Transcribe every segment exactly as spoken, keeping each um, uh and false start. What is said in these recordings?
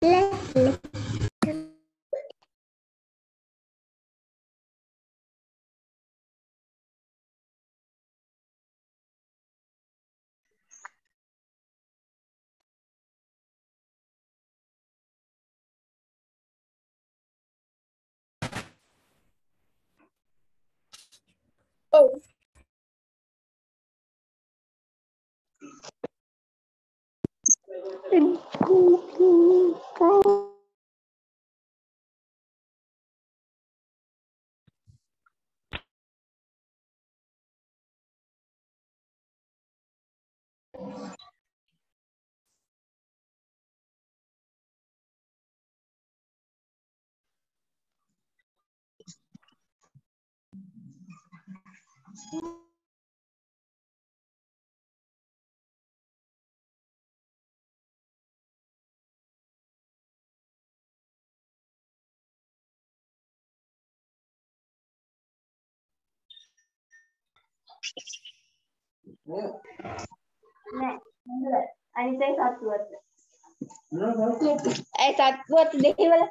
left, left. Oh. आणि ते सातवत ए सातवत देखी वाला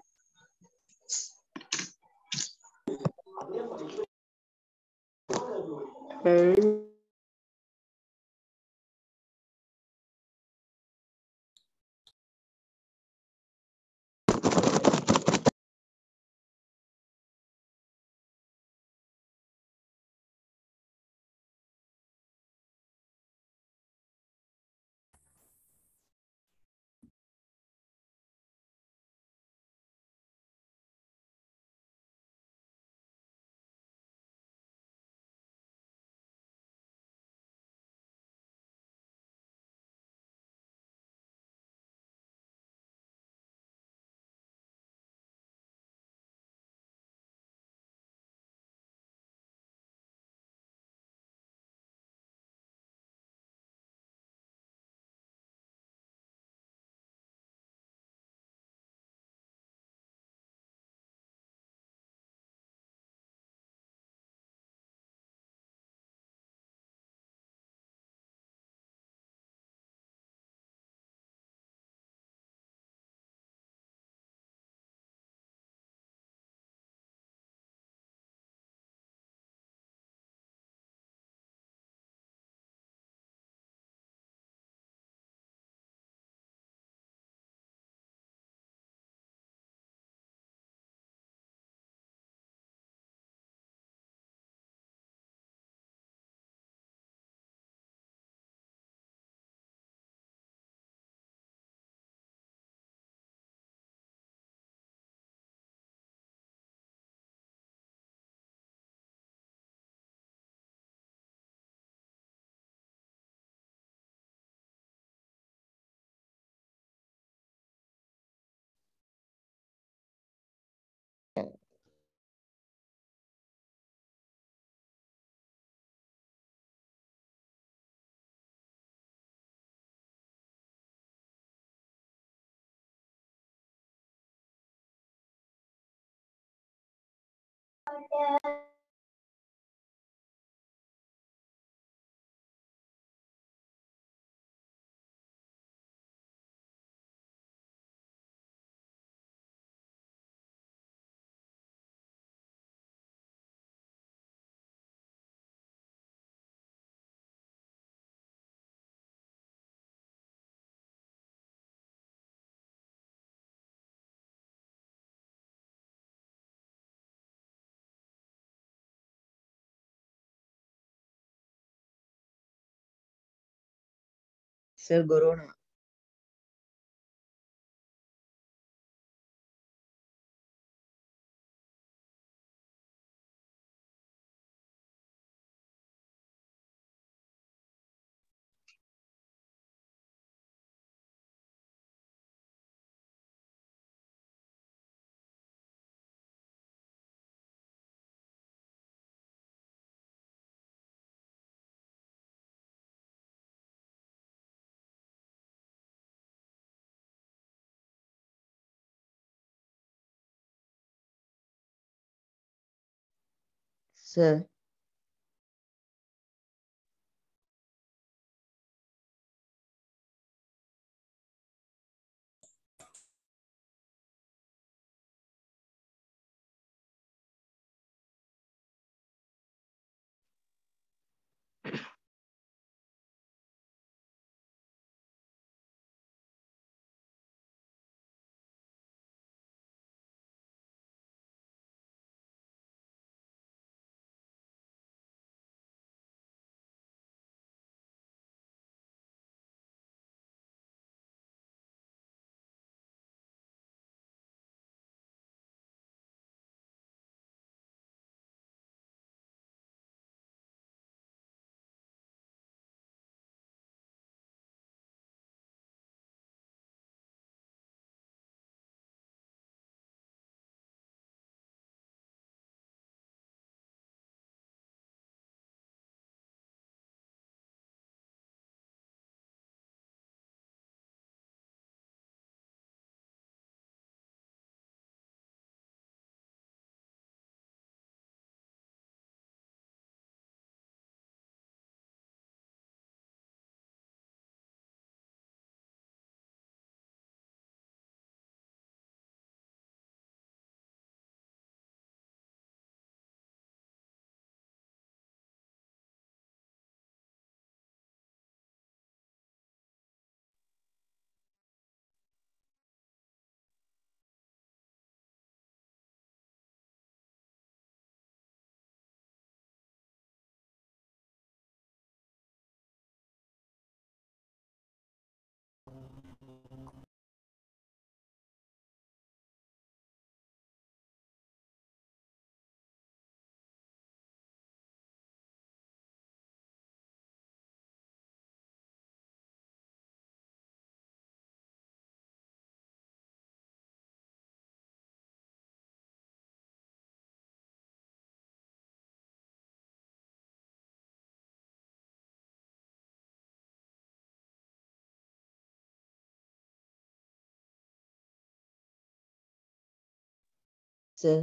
Sir Corona. Sir. Sir.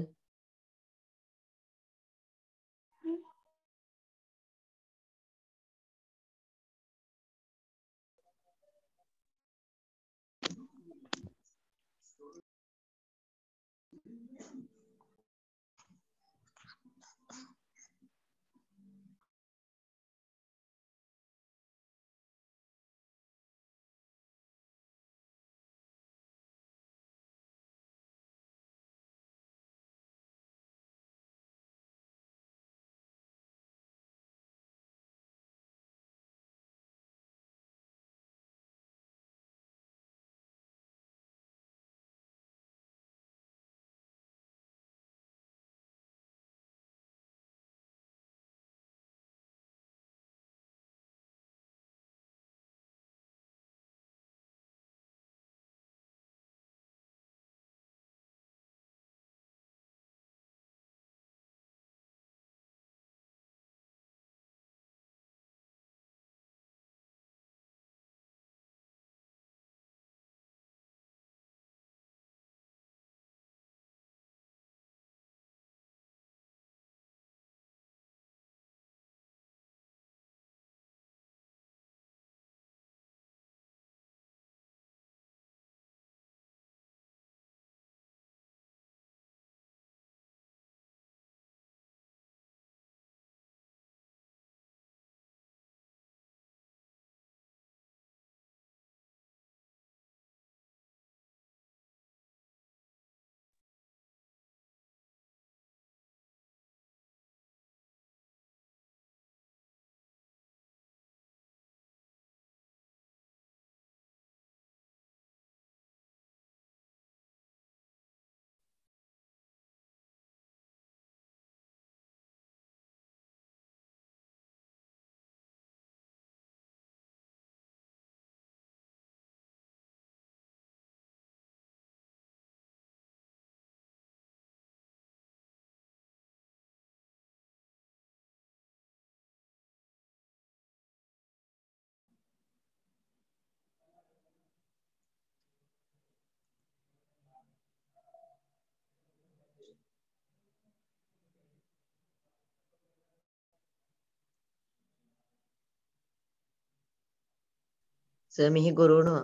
Sir, mihi corona.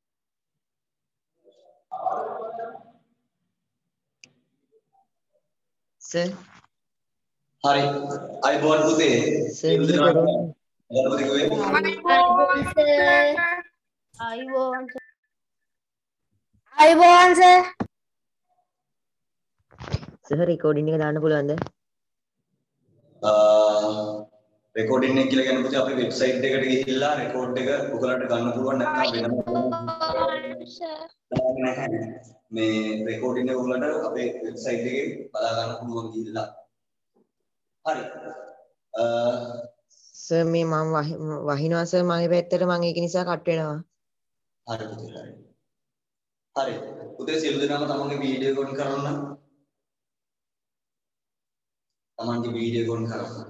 Sir. Hari, I born today. Sir, mihi corona. අයිබෝන් sir. Sir, recording එක දාන්න පුළුවන්ද? රෙකෝඩින් එක කියලා කියන්නේ පුතේ අපේ වෙබ්සයිට් එකට ගිහිල්ලා රෙකෝඩ් එක ඔයගලන්ට ගන්න පුළුවන් නැත්නම් වෙනම මේ රෙකෝඩින් එක ඔයගලන්ට අපේ වෙබ්සයිට් එකේ බලා ගන්න පුළුවන් ගිහිල්ලා. හරි. සර් මේ මම වහිනවා සර් මගේ පැත්තට මම ඒක නිසා කට් වෙනවා. හරි පුතේ හරි. හරි. පුතේ සියලු දෙනාම තමන්ගේ වීඩියෝ ඔන් කරන්න. තමන්ගේ වීඩියෝ ඔන් කරන්න.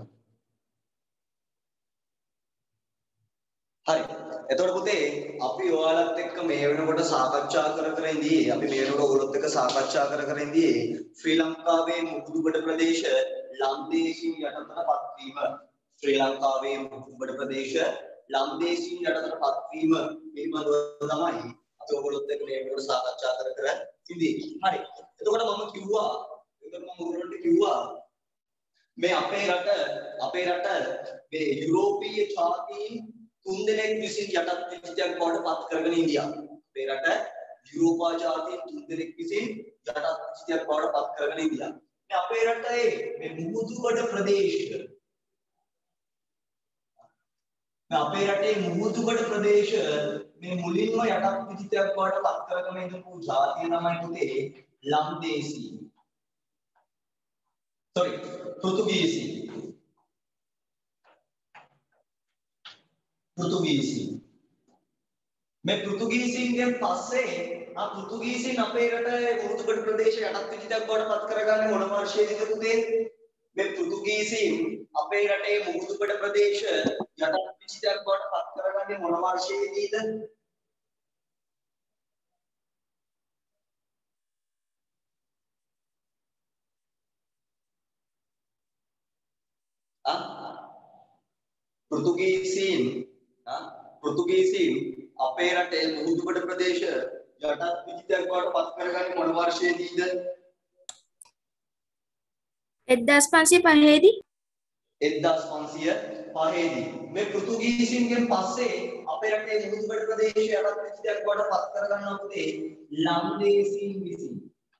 හරි. එතකොට පුතේ අපි ඔයාලත් එක්ක මේ වෙනකොට සාකච්ඡා කර කර ඉඳී අපි මේ වෙනකොට ඔයගොල්ලොත් එක්ක සාකච්ඡා කර කර ඉඳී ශ්‍රී ලංකාවේ මුහුදුබඩ ප්‍රදේශ ලන්දේසින් යටතට පත්වීම ශ්‍රී ලංකාවේ මුහුදුබඩ ප්‍රදේශ ලන්දේසින් යටතට පත්වීම පිළිබඳව තමයි අපි ඔයගොල්ලොත් එක්ක මේ වෙනකොට සාකච්ඡා කර කර ඉඳී. හරි. එතකොට මම කිව්වා එතකොට මම ඔයගොල්ලන්ට කිව්වා මේ අපේ රට අපේ රට මේ යුරෝපීය ජාතීන් තුන් දෙනෙක් විසින් යටත් විජිතයක් බවට පත් කරගෙන ඉන්දියා. අපේ රට යුරෝපා ජාතීන් තුන් දෙනෙක් විසින් යටත් විජිතයක් බවට පත් කරගෙන ඉන්දියා. මේ අපේ රටේ මේ මුහුදුබඩ ප්‍රදේශය මේ අපේ රටේ මුහුදුබඩ ප්‍රදේශ මේ මුලින්ම යටත් විජිතයක් බවට පත් කරගෙන ඉඳපු ජාතිය තමයි පුතේ ලන්දේසි. sorry පෘතුගීසි. පෘතුගීසි මේ පෘතුගීසින්ගෙන් පස්සේ ආ පෘතුගීසින් අපේ රටේ මුහුදුබඩ ප්‍රදේශ යටත් විජිතයක් බවට පත් කරගන්නේ මොන වර්ෂයේදීද පුතේ? මේ පෘතුගීසින් අපේ රටේ මුහුදුබඩ ප්‍රදේශ යටත් විජිතයක් බවට පත් කරගන්නේ මොන වර්ෂයේදීද? පෘතුගීසීන් පෘතුගීසීන් අපේ රටේ මුහුදුබඩ ප්‍රදේශ යටත් විජිතයක් බවට පත් කරගන්නේ මොන වර්ෂයේදීද? එක්දාස් පන්සිය පහේදී. එක්දාස් පන්සිය පහේදී. මේ පෘතුගීසීන්ගෙන් පස්සේ අපේ රටේ මුහුදුබඩ ප්‍රදේශ යටත් විජිතයක් බවට පත් කරගන්නා පුතේ ලන්දේසීන් විසින්.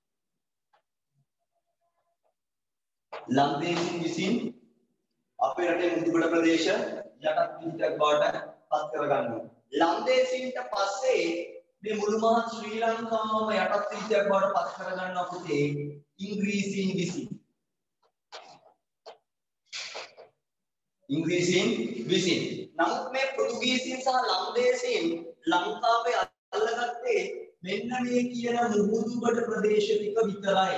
ලන්දේසීන් විසින් අපේ රටේ මුහුදුබඩ ප්‍රදේශ යටත් විජිතයක් බවට පත් කරගන්නවා. ලන්දේසීන්ට පස්සේ මේ මුළු මහත් ශ්‍රී ලංකාවම යටත් විජිතයක් බවට පත් කරගන්නා පුතේ ඉංග්‍රීසීන් විසින්. ඉංග්‍රීසීන් විසින්. නමුත් මේ පෘතුගීසීන් සහ ලන්දේසීන් ලංකාවේ අල්ලගත්තේ මෙන්න මේ කියන මුහුදුබඩ ප්‍රදේශ ටික විතරයි.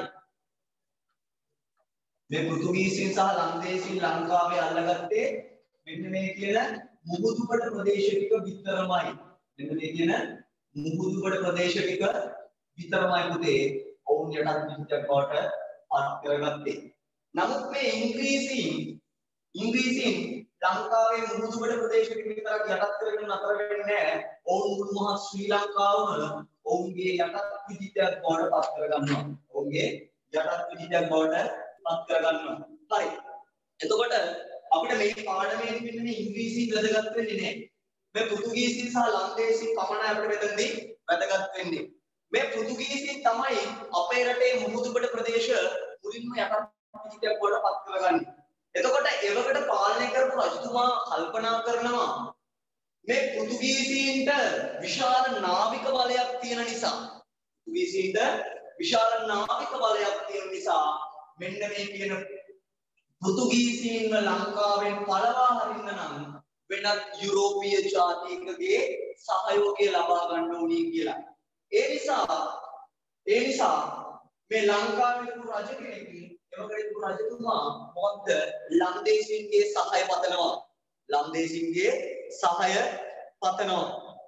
මේ පෘතුගීසීන් සහ ලන්දේසීන් ලංකාවේ අල්ලගත්තේ මෙන්න මේ කියන මුහුදුබඩ ප්‍රදේශ ටික විතරමයි. මෙන්න මේ කියන මුහුදුබඩ ප්‍රදේශ ටික විතරමයි පුතේ ඔවුන් යටත් විජිතයක් බවට පත් කරගත්තේ. නමුත් මේ ඉංග්‍රීසීන් ඉංග්‍රීසීන් ලංකාවේ මුහුදුබඩ ප්‍රදේශ ටික විතරක් යටත් කරගෙන නතර වෙන්නේ නැහැ. ඔවුන් මුළු මහත් ශ්‍රී ලංකාවම ඔවුන්ගේ යටත් විජිතයක් බවට පත් කරගන්නවා. ඔවුන්ගේ යටත් විජිතයක් බවට පත් කරගන්නවා. හරි. එතකොට අපිට මේ පාඩමේදී මෙන්න මේ ඉංග්‍රීසි වැදගත් වෙන්නේ නැහැ. මේ පෘතුගීසීන් සහ ලන්දේසීන් පමණයි අපිට මෙතනදී වැදගත් වෙන්නේ. මේ පෘතුගීසීන් තමයි අපේ රටේ මුහුදුබඩ ප්‍රදේශ මුලින්ම යටත් විජිතයක් බවට පත් කරගන්නේ. එතකොට එවකට පාලනය කරපු රජතුමා කල්පනා කරනවා මේ පෘතුගීසීන්ට විශාල නාවික බලයක් තියෙන නිසා පෘතුගීසීන්ට විශාල නාවික බලයක් තියෙන නිසා මෙන්න මේ කියන පෘතුගීසීන්ව ලංකාවෙන් පළවා හරින්න නම් වෙනත් යුරෝපීය ජාතියකගේ සහයෝගය ලබා ගන්න ඕනි කියලා. ඒ නිසා ඒ නිසා මේ ලංකාවේ රජ කෙනෙක් එවකට රජතුමා මොකද ලන්දේසීන්ගේ සහාය පතනවා. ලන්දේසීන්ගේ සහාය පතනවා.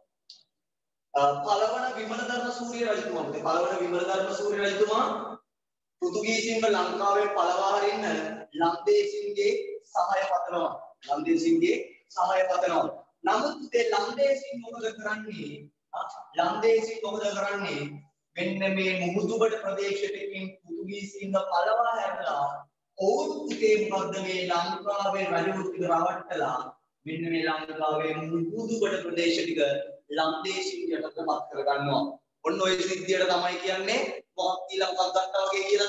පළවන විමලධර්ම සූරිය රජතුමා පළවන විමලධර්ම සූරිය රජතුමා පෘතුගීසීන්ව ලංකාවෙන් පළවා හරින්න ලන්දේසීන්ගේ සහාය පතනවා. ලන්දේසීන්ගේ සහාය පතනවා. නමුත් ඒ ලන්දේසීන් මොකද කරන්නේ? ලන්දේසීන් මොකද කරන්නේ? මෙන්න මේ මුහුදුබඩ ප්‍රදේශයකින් පෘතුගීසීන්ව පළවා හැරලා ඔවුන් පුතේ මොකද්ද මේ ලංකාවේ රජු ටික රවට්ටලා මෙන්න මේ ලංකාවේ මුහුදුබඩ ප්‍රදේශ ටික ලන්දේසීන් යටතට පත් කරගන්නවා. ඔන්න ඔය සිද්ධියට තමයි කියන්නේ මොකක් දීලා මොකක් ගත්තා වගේ කියලාද?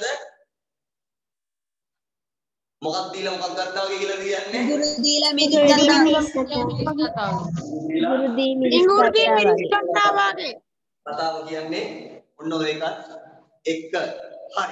මොකක් දීලා මොකක් ගත්තා වගේ කියලාද කියන්නේ? ගුරු දීලා මිරිස් ගත්තා. ගුරු දී මිරිස් ගත්තා වගේ. කතාව කියන්නේ ඔන්න ඔය එකත් එක්ක. හරි.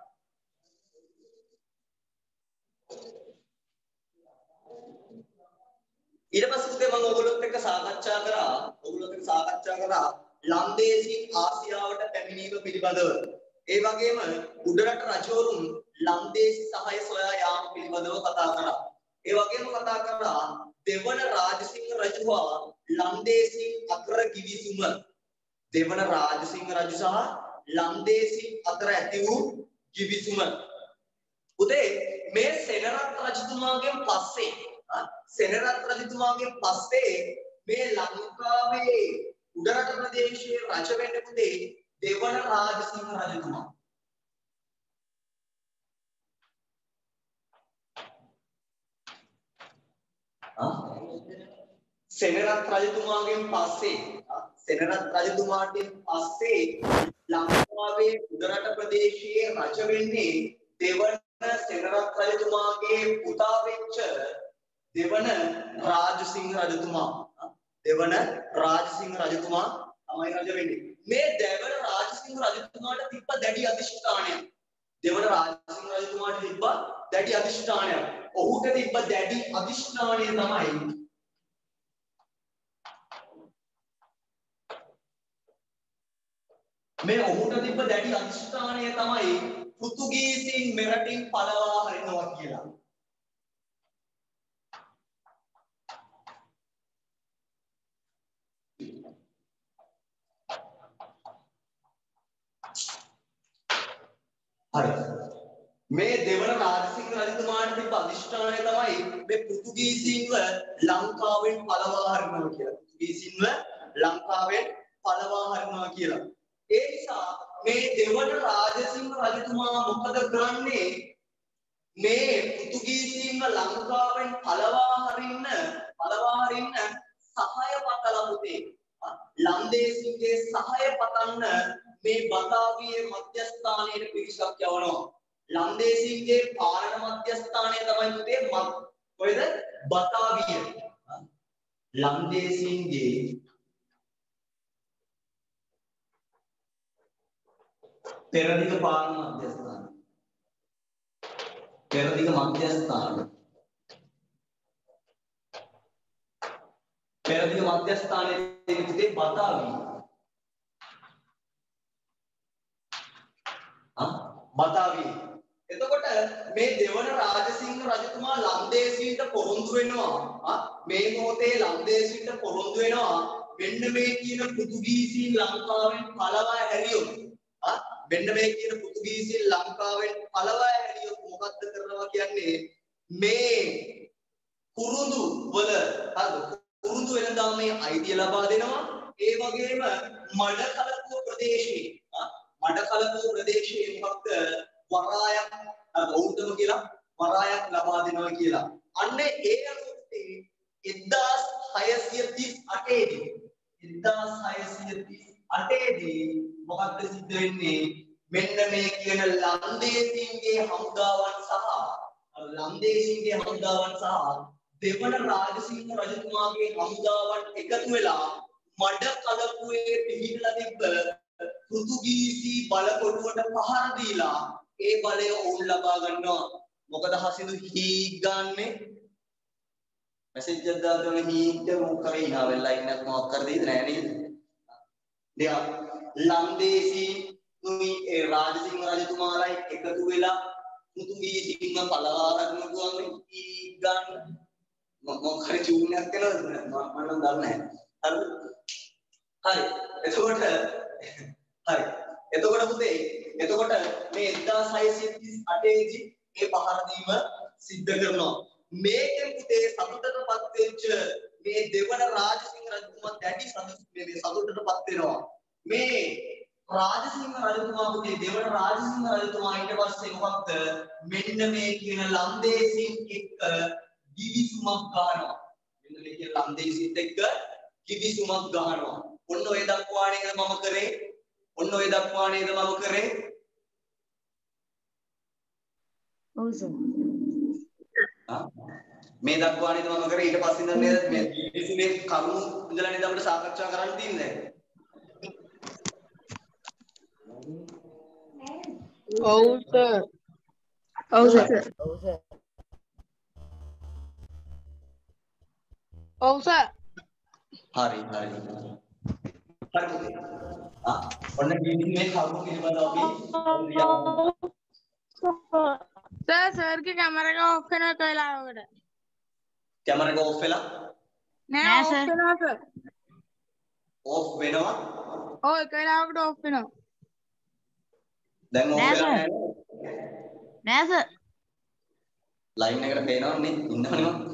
ඊට පස්සේ මම ඔයගොල්ලොත් එක්ක සාකච්ඡා කරා ඔයගොල්ලොත් එක්ක සාකච්ඡා කරා ලන්දේසීන් ආසියාවට පැමිණීම පිළිබඳව. ඒ වගේම උඩරට රජවරුන් ලන්දේසි සහාය සොයා යාම පිළිබඳව කතා කරා. ඒ වගේම කතා කරා දෙවන රාජසිංහ රජුවා ලන්දේසීන් අතර කිවිසුම. දෙවන රාජසිංහ රජු සහ ලන්දේසීන් අතර ඇති වූ කිවිසුම. උදේ මේ සෙනරත් රජතුමාගෙන් පස්සේ සෙනරත් රජතුමාගෙන් පස්සේ මේ ලංකාවේ උඩරට ප්‍රදේශයේ රජ වෙන්න පුතේ දෙවන රාජසිංහ රජතුමා. සෙනරත් රජතුමාගෙන් පස්සේ සෙනරත් රජතුමාට පස්සේ ලංකාවේ උඩරට ප්‍රදේශයේ රජ වෙන්නේ දෙවන සෙනරත් රජතුමාගේ පුතා වෙච්ච දෙවන රාජසිංහ රජතුමා. දෙවන රාජසිංහ රජතුමා තමයි රජ වෙන්නේ. මේ දෙවන රාජසිංහ රජතුමාට තිබ්බ දැඩි අධිෂ්ඨානයක්. දෙවන රාජසිංහ රජතුමාට තිබ්බ දැඩි අධිෂ්ඨානයක්. ඔහුට තිබ්බ දැඩි අධිෂ්ඨානය තමයි මේ ඔහුට තිබ්බ දැඩි අධිෂ්ඨානය තමයි පෘතුගීසීන් මෙරටින් පළවා හරිනවා කියලා. හරි. මේ දෙවන රාජසිංහ රජතුමාට තිබ්බ අධිෂ්ඨානය තමයි මේ පෘතුගීසීන්ව ලංකාවෙන් පළවා හරිනවා කියලා. පෘතුගීසීන්ව ලංකාවෙන් පළවා හරිනවා කියලා. ඒ නිසා මේ දෙවන රාජසිංහ රජතුමා මොකද කරන්නේ? මේ පෘතුගීසීන්ව ලංකාවෙන් පළවා හරින්න පළවා හරින්න සහාය පතලා පුතේ. ලන්දේසින්ගේ සහාය පතන්න මේ බතාවියේ මධ්‍යස්ථානයේ පිරිසක් යවනවා. ලන්දේසින්ගේ පාලන මධ්‍යස්ථානය තමයි පුතේ කොහෙද? බතාවිය. ලන්දේසින්ගේ පෙරදිග පාලන මධ්‍යස්ථාන. පෙරදිග මධ්‍යස්ථාන. පෙරදිග මධ්‍යස්ථානයේ පුතේ බතාවිය. ආ බතාවිය. එතකොට මේ දෙවන රාජසිංහ රජතුමා ලන්දේසීන්ට පොරොන්දු වෙනවා. මේ මොහොතේ ලන්දේසීන්ට පොරොන්දු වෙනවා. මෙන්න මේ කියන පෘතුගීසීන් ලංකාවෙන් පළවා හැරියොත්. මෙන්න මේ කියන පෘතුගීසීන් ලංකාවෙන් පළවා හැරියොත් මොකක්ද කරනවා කියන්නේ? මේ කුරුඳු වල හරිද? කුරුඳු වෙනදා මේ අයිතිය ලබා දෙනවා. ඒ වගේම මඩකලපුව ප්‍රදේශයේ මඩකලපුව ප්‍රදේශයේ මොකක්ද වරායක් බෞද්ධම කියලා වරායක් ලබා දෙනවා කියලා. අන්න ඒ අනුව එක්දාස් හයසිය තිස් අටේ දී එක්දාස් හයසිය තිස් අටේ දී මොකක්ද සිද්ධ වෙන්නේ? මෙන්න මේ කියන ලන්දේසීන්ගේ හමුදාවන් සහ ලන්දේසීන්ගේ හමුදාවන් සහ දෙවන රාජසිංහ රජතුමාගේ හමුදාවන් එකතු වෙලා මඩකලපුවේ පිහිටලා තිබ්බ පෘතුගීසි බලකොටුවට පහර දීලා ඒ බලය ඕන් ලබා ගන්නවා. මොකද හසිදු හී ගන්නේ මෙසේජ් එකක් දාගෙන හීට මොකක් කරේ ඉනා වෙලා ඉන්නත් මොකක් කර දෙයිද නෑ නේද? දෙයක් ලන්දේසි තුමි ඒ රාජසිංහ රජතුමාලයි එකතු වෙලා පෘතුගීසින්ව පළවා ගන්න පුළුවන් හී ගන්න මොකක් හරි චූනයක් කරනවද මම නම් දන්නේ නැහැ. හරි. එතකොට හරි. එතකොට පුතේ එතකොට මේ එක්දාස් හයසිය තිස් අටේ දී මේ පහර දීම සිද්ධ කරනවා. මේකෙන් පුතේ සතුටටපත් වෙච්ච මේ දෙවන රාජසිංහ රජතුමා දැඩි සතුටේ සතුටටපත් වෙනවා. මේ රාජසිංහ රජතුමා පුතේ දෙවන රාජසිංහ රජතුමා ඊට පස්සේ මොකක්ද මෙන්න මේ කියන ලන්දේසින් එක්ක කිවිසුමක් ගන්නවා. මෙන්න මේ කියන ලන්දේසින් එක්ක කිවිසුමක් ගන්නවා. ඔන්න ඔය දක්වා නේද මම කරේ? ඔන්න ඔය දක්වා නේද මම කරේ? ඔව් සර්. ආ මේ දක්වා නේද මම කරේ? ඊට පස්සේ ඉඳන් නේද මේ කිවිසුමේ කරුණු ඉඳලා නේද අපිට සාකච්ඡා කරන්න තියෙන්නේ? ඔව් සර්. ඔව් සර්. ඔව් සර්. ඔව් සර්. හරි හරි. හරි. ආ ඔන්න කිවිසුමේ කරුණු පිළිබඳව අපි සර් සර් ගේ කැමරා එක ඔෆ් වෙනවා කයිලාවකට. කැමරා එක ඔෆ් වෙලා නෑ ඔෆ් වෙනවා සර්. ඔෆ් වෙනවා. ඔව් කයිලාවකට ඔෆ් වෙනවා. දැන් ඔෆ් වෙලා නැහැ. නෑ සර්. ලයින් එකට පේනවන්නේ ඉන්නවනේ මම.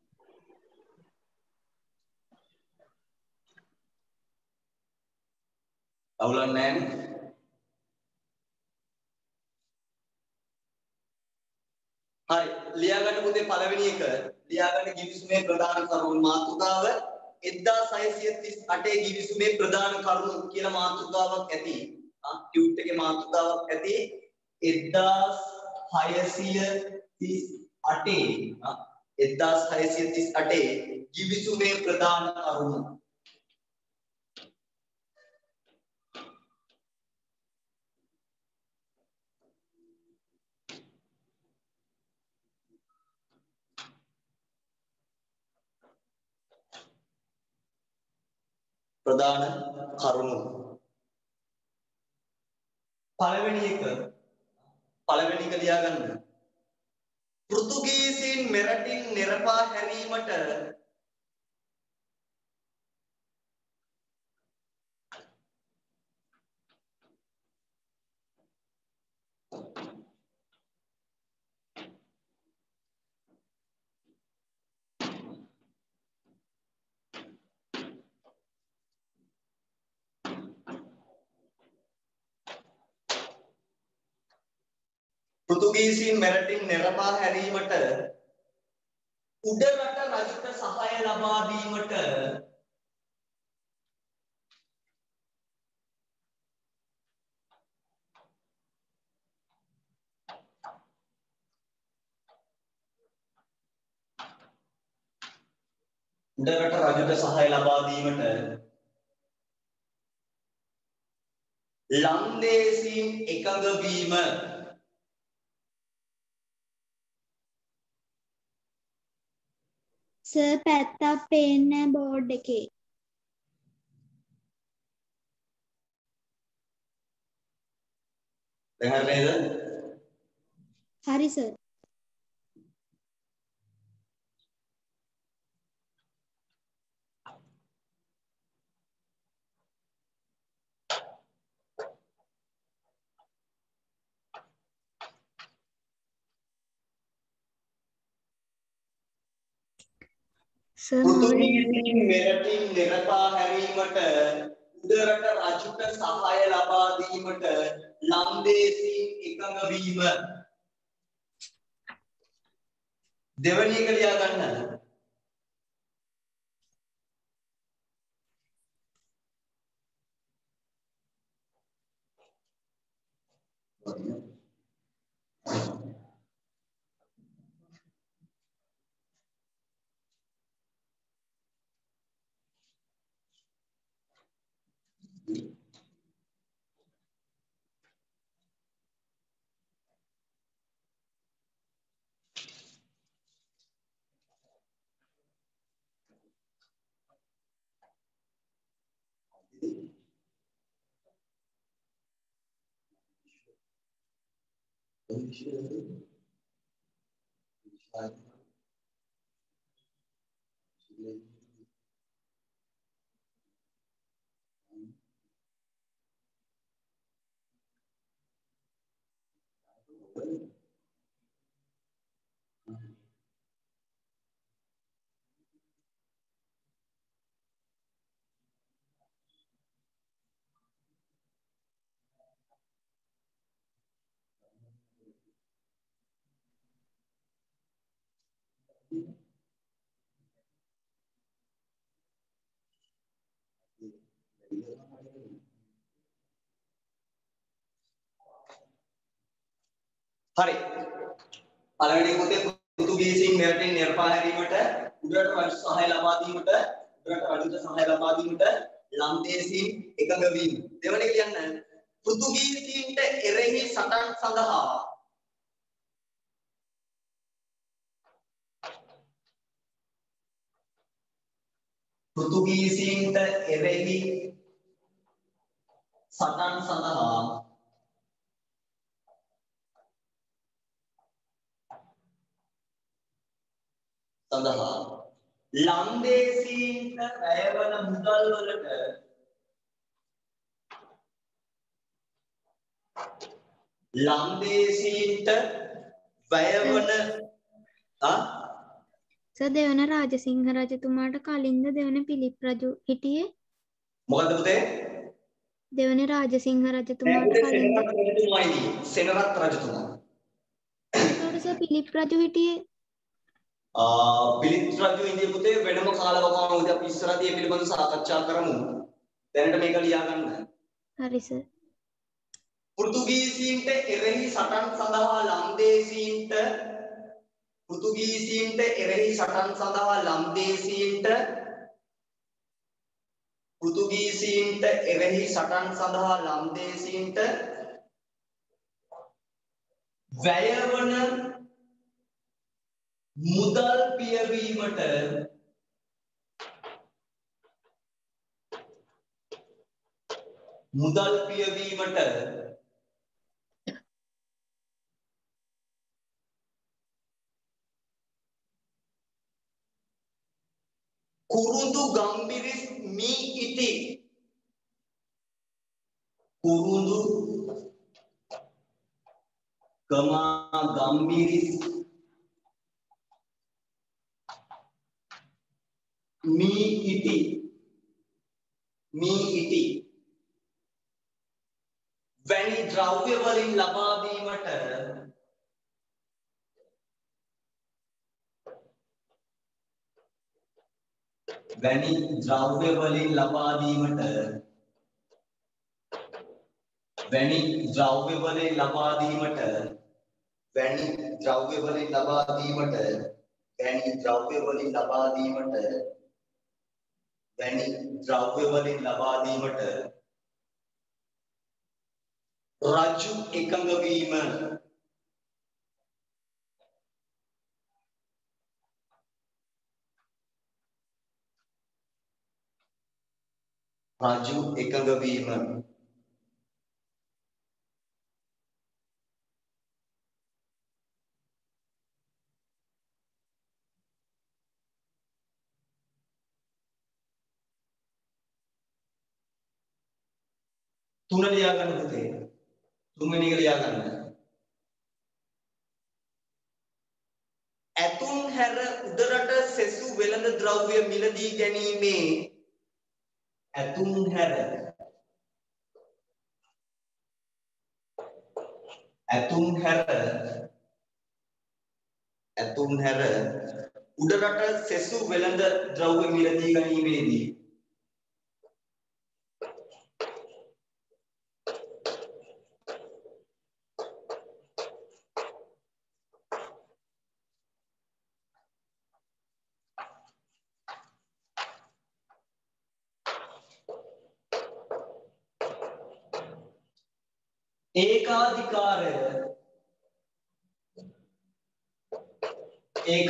අවුලක් නැහැනේ. හරි ලියා ගන්න පුතේ පළවෙනි එක ලියා ගන්න කිවිසුමේ ප්‍රධාන කරුණු මාතෘකාව එක්දාස් හයසිය තිස් අටේ කිවිසුමේ ප්‍රධාන කරුණු කියලා මාතෘකාවක් ඇති. ආ ටියුට් එකේ මාතෘකාවක් ඇති එක්දාස් හයසිය තිස් අටේ ආ එක්දාස් හයසිය තිස් අටේ කිවිසුමේ ප්‍රධාන කරුණු ප්‍රධාන කරුණු පළවෙනි එක පළවෙනි එක ලියා ගන්න. පෘතුගීසීන් මෙරටින් නිරපා හැරීමට පෘතුගීසීන් මෙරටින් නෙරපා හැරීමට උඩරට රජුට සහාය ලබා දීමට උඩරට රජුට සහාය ලබා දීමට ලන්දේසීන් එකඟ වීම සර් පැත්තක් පේන්නේ බෝඩ් එකේ. දැන් හරි නේද? හරි සර්. පෘතුගීසීන් මෙරටින් නෙරපා හැරීමට උඩරට රජුට සහාය ලබා දීමට ලන්දේසීන් එකඟ වීම. දෙවැනි එක ලියා ගන්න. හරි. පළවෙනි පොතේ පෘතුගීසීන් මෙරටින් නෙරපා හැරීමට උඩරට රජු සහාය ලබා දීමට උඩරට රජුට සහාය ලබා දීමට ලන්දේසීන් එකඟ වීම. දෙවැනි කියන්නේ පෘතුගීසීන්ට එරෙහි සටන් සඳහා පෘතුගීසීන්ට එරෙහි සටන් සඳහා සඳහා ලන්දේසීන්ට වැයවන මුදල් වලට ලන්දේසීන්ට වැයවන ආ සර් දෙවන රාජසිංහ රජතුමාට කලින්ද දෙවන පිලිප් රජු හිටියේ? මොකද්ද පුතේ? දෙවන රාජසිංහ රජතුමාට කලින්ද සෙනරත් රජතුමා. ඒකට සර් පිලිප් රජු හිටියේ? ආ පිලිප් රජු ඉන්දිය පුතේ වෙනම කාලවකවානුවකදී අපි ඉස්සරහදී මේ පිළිබඳව සාකච්ඡා කරමු. දැනට මේක ලියා ගන්න. හරි සර්. පෘතුගීසීන්ට එරෙහි සටන් සඳහා ලන්දේසීන්ට පෘතුගීසීන්ට එරෙහි සටන් සඳහා ලන්දේසීන්ට පෘතුගීසීන්ට එරෙහි සටන් සඳහා ලන්දේසීන්ට වැයවන මුදල් පියවීමට මුදල් පියවීමට කුරුඳු ගම්බිරිස් මී ඉති කුරුඳු ගමා ගම්බිරිස් මී ඉති මී ඉති වැනි ද්‍රව්‍ය වලින් ලබා දීමට වැනි ද්‍රව්‍ය වලින් ලබා දීමට වැනි ද්‍රව්‍ය වලින් ලබා දීමට වැනි ද්‍රව්‍ය වලින් ලබා දීමට වැනි ද්‍රව්‍ය වලින් ලබා දීමට වැනි ද්‍රව්‍ය වලින් ලබා දීමට රජු එකඟ වීම රජු එකඟ වීම තුන ලියා ගන්න පුතේ තුන්වෙනි එක ලියා ගන්න ඇතුන් හැර උඩරට සෙසු වෙළඳ ද්‍රව්‍ය මිලදී ගැනීමේ ඇතුන් හැර ඇතුන් හැර ඇතුන් හැර උඩරට සෙසු වෙළඳ ද්‍රව්‍ය මිලදී ගැනීමේදී ඒකාධිකාරය ඒක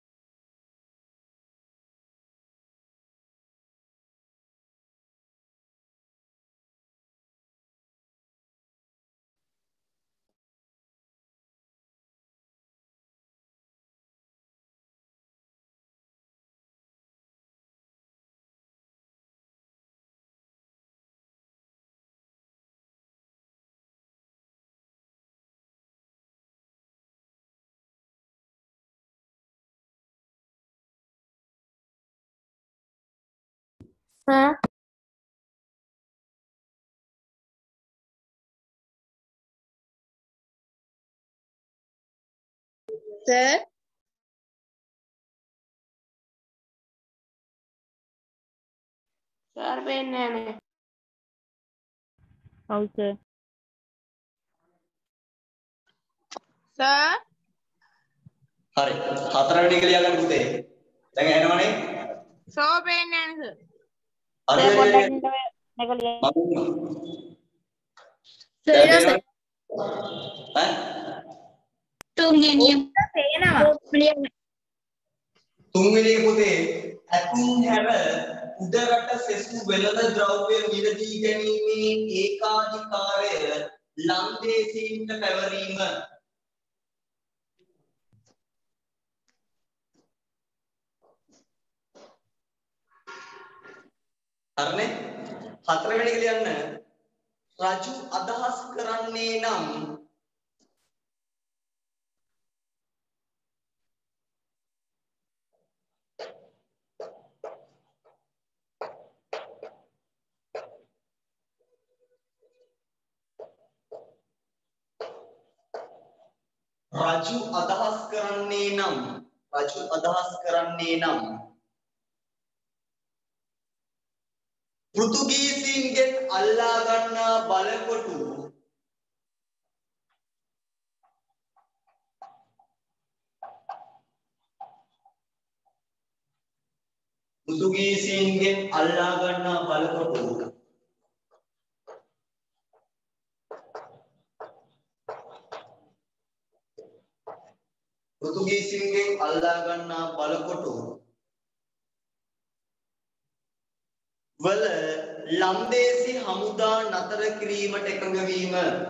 Sir. Sir. Sir වෙන්නේ නැහැ. ඔව් සර්. සර් හරි හතරවෙනි එක ලියා ගන්න පුතේ දැන් ඇහෙනවනේ සෝ වෙන්නේ නැහැ සර්. හරි පොඩ්ඩක් මේක ලියන්න. ඈ තුන්වෙනි එක පේනවා. ලියන්න. තුන්වෙනි එක පුතේ ඇතුන් හැර උඩරට සෙසු වෙළඳ ද්‍රව්‍ය මිලදී ගැනීමේ ඒකාධිකාරය ලන්දේසීන්ට පැවරීම හරිනේ හතරවෙනි එක ලියන්න රජු අදහස් කරන්නේ නම් රජු අදහස් කරන්නේ නම් රජු අදහස් කරන්නේ නම් පෘතුගීසීන්ගෙන් අල්ලා ගන්නා බලකොටු පෘතුගීසීන්ගෙන් අල්ලා ගන්නා බලකොටු පෘතුගීසීන්ගෙන් අල්ලා ගන්නා බලකොටු වල ලන්දේසි හමුදා නතර කිරීමට එකඟ වීම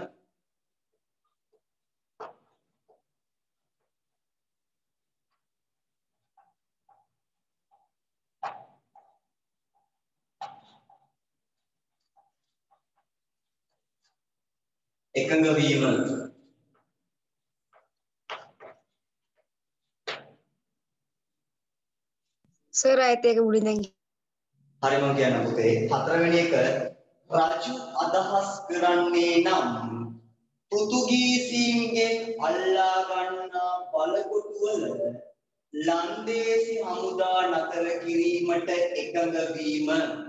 එකඟ වීම සර් ආයත එක මුලින් දැන් හරි මම කියන්න පුතේ හතරවෙනි එක රජු අදහස් කරන්නේ නම් පෘතුගීසීන්ගෙන් අල්ලා ගන්නා බලකොටු වල ලන්දේසි හමුදා නතර කිරීමට එකඟ වීම.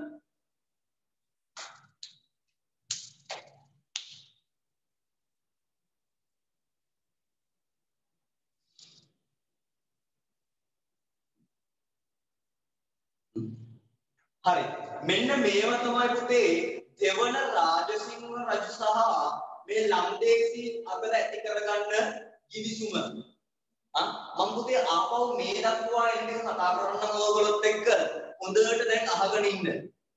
හරි මෙන්න මේවා තමයි පුතේ දෙවන රාජසිංහ රජු සහ මේ ලන්දේසි අතර ඇති කරගන්න කිවිසුම. ආ මම පුතේ ආපහු මේ දක්වා එන්න එක කතා කරන්න ඕගොල්ලොත් එක්ක හොඳට දැන් අහගෙන ඉන්න.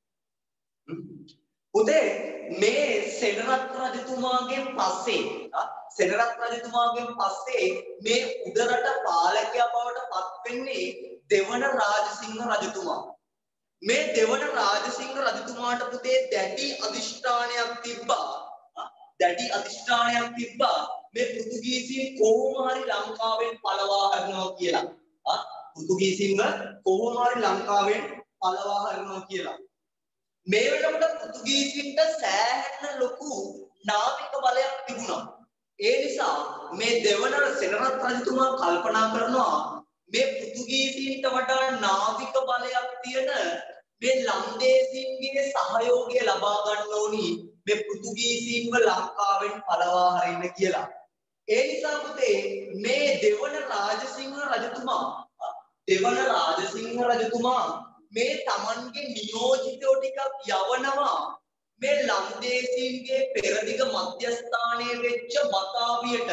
පුතේ මේ සෙනරත් රජතුමාගෙන් පස්සේ ආ සෙනරත් රජතුමාගෙන් පස්සේ මේ උඩරට පාලකයා බවට පත් වෙන්නේ දෙවන රාජසිංහ රජතුමා. මේ දෙවන රාජසිංහ රජතුමාට පුතේ දැඩි අධිෂ්ඨානයක් තිබ්බා. දැඩි අධිෂ්ඨානයක් තිබ්බා මේ පෘතුගීසීන් කොහොම හරි ලංකාවෙන් පළවා හරිනවා කියලා. ආ පෘතුගීසීන්ව කොහොම හරි ලංකාවෙන් පළවා හරිනවා කියලා. මේ වෙනකොට පෘතුගීසීන්ට සෑහෙන ලොකු නාවික බලයක් තිබුණා. ඒ නිසා මේ දෙවන සෙනරත් රජතුමා කල්පනා කරනවා මේ පෘතුගීසීන්ට වඩා නාවික බලයක් තියෙන මේ ලන්දේසීන්ගේ සහයෝගය ලබා ගන්න ඕනි මේ පෘතුගීසීන්ව ලංකාවෙන් පළවා හරින්න කියලා. ඒ නිසා පුතේ මේ දෙවන රාජසිංහ රජතුමා දෙවන රාජසිංහ රජතුමා මේ Tamanගේ නියෝජිතයෝ ටිකක් යවනවා මේ ලන්දේසීන්ගේ පෙරදිග මධ්‍යස්ථානයේ වෙච්ච බතාවියට.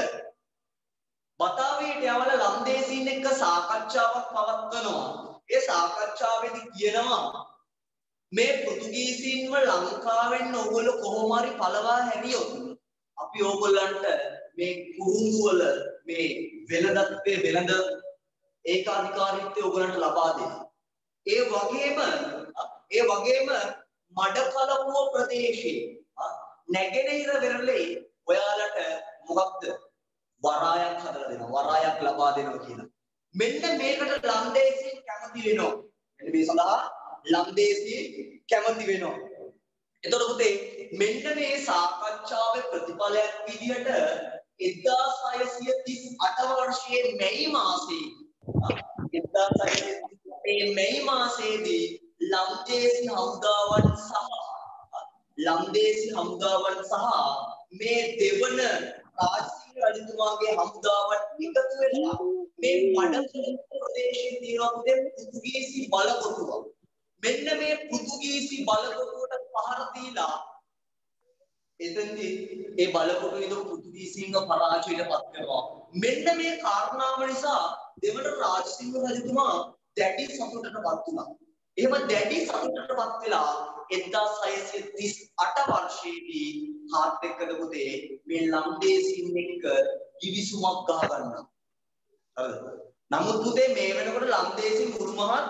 බතාවියට යවලා ලන්දේසීන් එක්ක සාකච්ඡාවක් පවත්වනවා. ඒ සාකච්ඡාවේදී කියනවා මේ පෘතුගීසීන්ව ලංකාවෙන් ඕගොල්ලෝ කොහොම හරි පළවා හැරියොත් අපි ඕගොල්ලන්ට මේ කුරුඳු වල මේ වෙළඳත්වයේ වෙළඳ ඒකාධිකාරීත්වය ඕගොල්ලන්ට ලබා දෙනවා. ඒ වගේම ඒ වගේම මඩකලපුව ප්‍රදේශයේ නැගෙනහිර වෙරළේ ඔයාලට මොකක්ද වරායක් හදලා දෙනවා. වරායක් ලබා දෙනවා කියලා. මෙන්න මේකට ලන්දේසීන් කැමති වෙනවා. මෙන්න මේ සඳහා ලන්දේසීන් කැමති වෙනවා. එතකොට පුතේ මෙන්න මේ සාකච්ඡාවේ ප්‍රතිඵලයක් විදිහට එක්දාස් හයසිය තිස් අට වර්ෂයේ මැයි මාසයේ එක්දාස් හයසිය තිස් අටේ මැයි මාසයේදී ලන්දේසි හමුදාවන් සහ ලන්දේසි හමුදාවන් සහ මේ දෙවන රාජසිංහ රජතුමාගේ හමුදාවන් එකතු වෙලා මේ මඩකලපුව ප්‍රදේශයේ තියෙන පුතේ පෘතුගීසි බලකොටුව. මෙන්න මේ පෘතුගීසි බලකොටුවට පහර දීලා එතෙන්දී ඒ බලකොටුවේ ඉඳන් පෘතුගීසීන්ව පරාජයට පත් කරනවා. මෙන්න මේ කාරණාව නිසා දෙවන රාජසිංහ රජතුමා දැඩි සතුටටපත් වුණා. එහෙම දැඩි සතුටටපත් වෙලා එක්දාස් හයසිය තිස් අට වර්ෂයේදී කාත් එක්කද පුතේ මේ ලන්දේසීන් එක්ක කිවිසුමක් ගහ ගන්නවා. හරිද? නමුත් පුතේ මේ වෙනකොට ලන්දේසීන් මුළුමහත්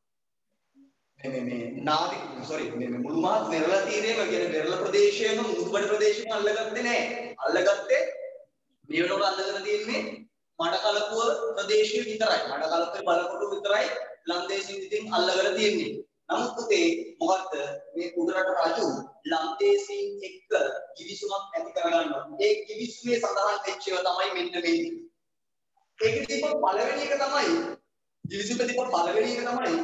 මේ මේ නාවික සෝරි මේ මුළු මහත් වෙරළ තීරයේම කියන වෙරළ ප්‍රදේශයේම මුදුබඩ ප්‍රදේශෙම අල්ලගත්තේ නැහැ. අල්ලගත්තේ මේ වෙනකොට අල්ලගෙන තියෙන්නේ මඩකලපුව ප්‍රදේශය විතරයි. මඩකලපුවේ බලකොටු විතරයි ලන්දේසීන් ඉතින් අල්ලගෙන තියෙන්නේ. නමුත් පුතේ මොකද්ද මේ උඩරට රජු ලන්දේසීන් එක්ක කිවිසුමක් ඇති කරගන්නවා. ඒ කිවිසුමේ සඳහන් වෙච්ච ඒවා තමයි මෙන්න මේ. ඒකේ තිබ්බ පළවෙනි එක තමයි කිවිසුමේ තිබ්බ පළවෙනි එක තමයි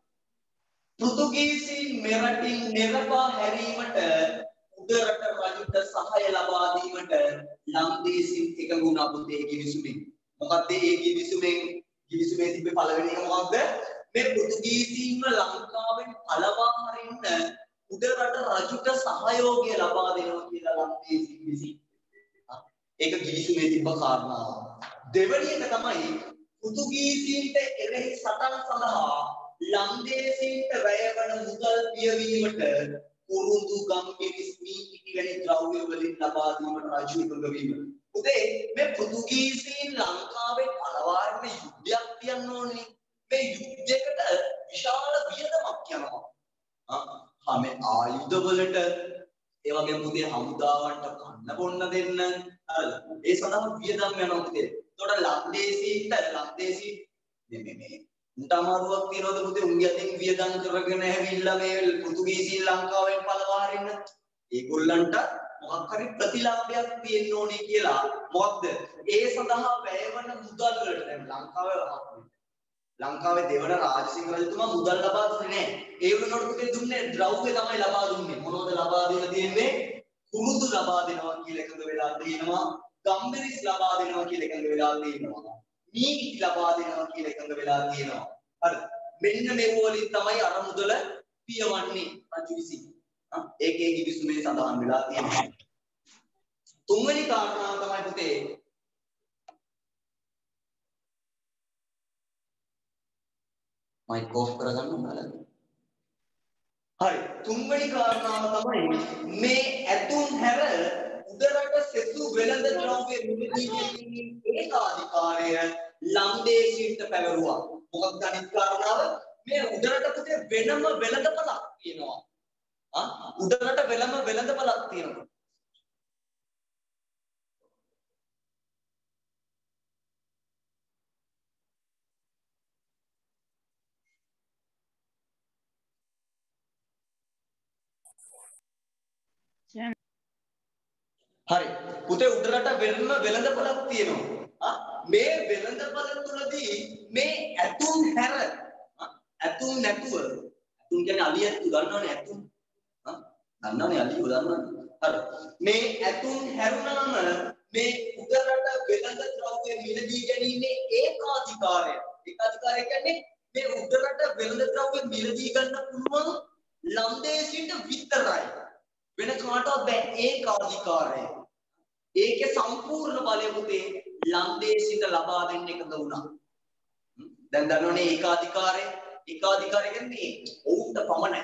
පෘතුගීසීන් මෙරටින් නිරපා හැරීමට උඩරට රජුට සහාය ලබා දීමට ලන්දේසීන් එකඟ වුණා පුතේ කිවිසුමෙන්. මොකද්ද ඒ කිවිසුමෙන් කිවිසුමේ තිබ්බ පළවෙනි එක මොකක්ද? මේ පෘතුගීසීන්ව ලංකාවෙන් පළවා හරින්න උඩරට රජුට සහයෝගය ලබා දෙනවා කියලා ලන්දේසීන් විසින්. ඒක කිවිසුමේ තිබ්බ කාරණාව. දෙවෙනි එක තමයි පෘතුගීසීන්ට එරෙහි සටන් සඳහා ලන්දේසීන්ට වැය වන මුදල් පියවීමට කුරුඳු ගම් කිරිස් මී ඉටි වැනි ද්‍රව්‍ය වලින් ලබා දීමට රජු එකඟ වීම. උදේ මේ පෘතුගීසීන් ලංකාවේ පළවාරන යුද්ධයක් තියන්න ඕනේ. මේ යුද්ධයකට විශාල වියදමක් යනවා. ආ මේ ආයුධ වලට ඒ වගේම පුතේ හමුදාවන්ට කන්න බොන්න දෙන්න හරිද? ඒ සඳහා වියදම් යනවා පුතේ. ඒතකොට ලන්දේසීන්ට ලන්දේසී මේ මේ උන්ටමාරුවක් තියනවද පුතේ උන්ගේ අතින් වියදම් කරගෙන ඇවිල්ලා මේ පෘතුගීසීන් ලංකාවෙන් පළවා හරින්න? ඒගොල්ලන්ට මොකක් හරි ප්‍රතිලාභයක් තියෙන්න ඕනේ කියලා මොකක්ද? ඒ සඳහා වැය වන මුදල් වලට දැන් ලංකාවේ ලංකාවේ දෙවන රාජසිංහ රජතුමා මුදල් ලබා දුන්නේ නැහැ. ඒ වෙනකොට පුතේ දුන්නේ ද්‍රව්‍ය තමයි ලබා දුන්නේ. මොනවද ලබා දෙන්න තියෙන්නේ? කුරුදු ලබා දෙනවා කියලා එකඟ වෙලා තියෙනවා. ගම්බිරිස් ලබා දෙනවා කියලා එකඟ වෙලා තියෙනවා. මීටි ලබා දෙනවා කියලා එකඟ වෙලා තියෙනවා. හරි. මෙන්න මේ වලින් තමයි අර මුදල පියවන්නේ රජු විසින්. ඒකේ කිවිසුමේ සඳහන් වෙලා තියෙනවා. තුන්වෙනි කාරණාව තමයි පුතේ මයික් ඔෆ් කරගන්න ඕනද? හරි. තුන්වෙනි කාරණාව තමයි මේ ඇතුන් හැර උඩරට සෙසු වෙළඳ ද්‍රව්‍ය මිලදී ගැනීමේ ඒකාධිකාරය ලන්දේසීන්ට පැවරුවා. මොකක්ද අනිත් කාරණාව? මේ උඩරට පුතේ වෙනම වෙළඳපළක් තියෙනවා. ආ උඩරට වෙනම වෙළඳපළක් තියෙනවා. හරි. පුතේ උඩරට වෙනම වෙළඳපළක් තියෙනවා. ආ මේ වෙළඳපළ තුලදී මේ ඇතුන් හැර ඇතුන් නැතුව ඇතුන් කියන්නේ අලිය ඇතු දන්නවනේ ඇතුන්. ආ දන්නවනේ අලිය දන්නවනේ. හරි. මේ ඇතුන් හැරුණාම මේ උඩරට වෙළඳ ද්‍රව්‍ය මිලදී ගැනීමේ ඒකාධිකාරය. ඒකාධිකාරය කියන්නේ මේ උඩරට වෙළඳ ද්‍රව්‍ය මිලදී ගන්න පුළුවන් ලන්දේසීන්ට විතරයි. වෙන කාටවත් බෑ ඒකාධිකාරය. ඒකේ සම්පූර්ණ බලය පුතේ ලන්දේසීන්ට ලබා දෙන්න එකද වුණා. දැන් දන්නවනේ ඒකාධිකාරය. ඒකාධිකාරය කියන්නේ ඔවුන්ට පමණයි.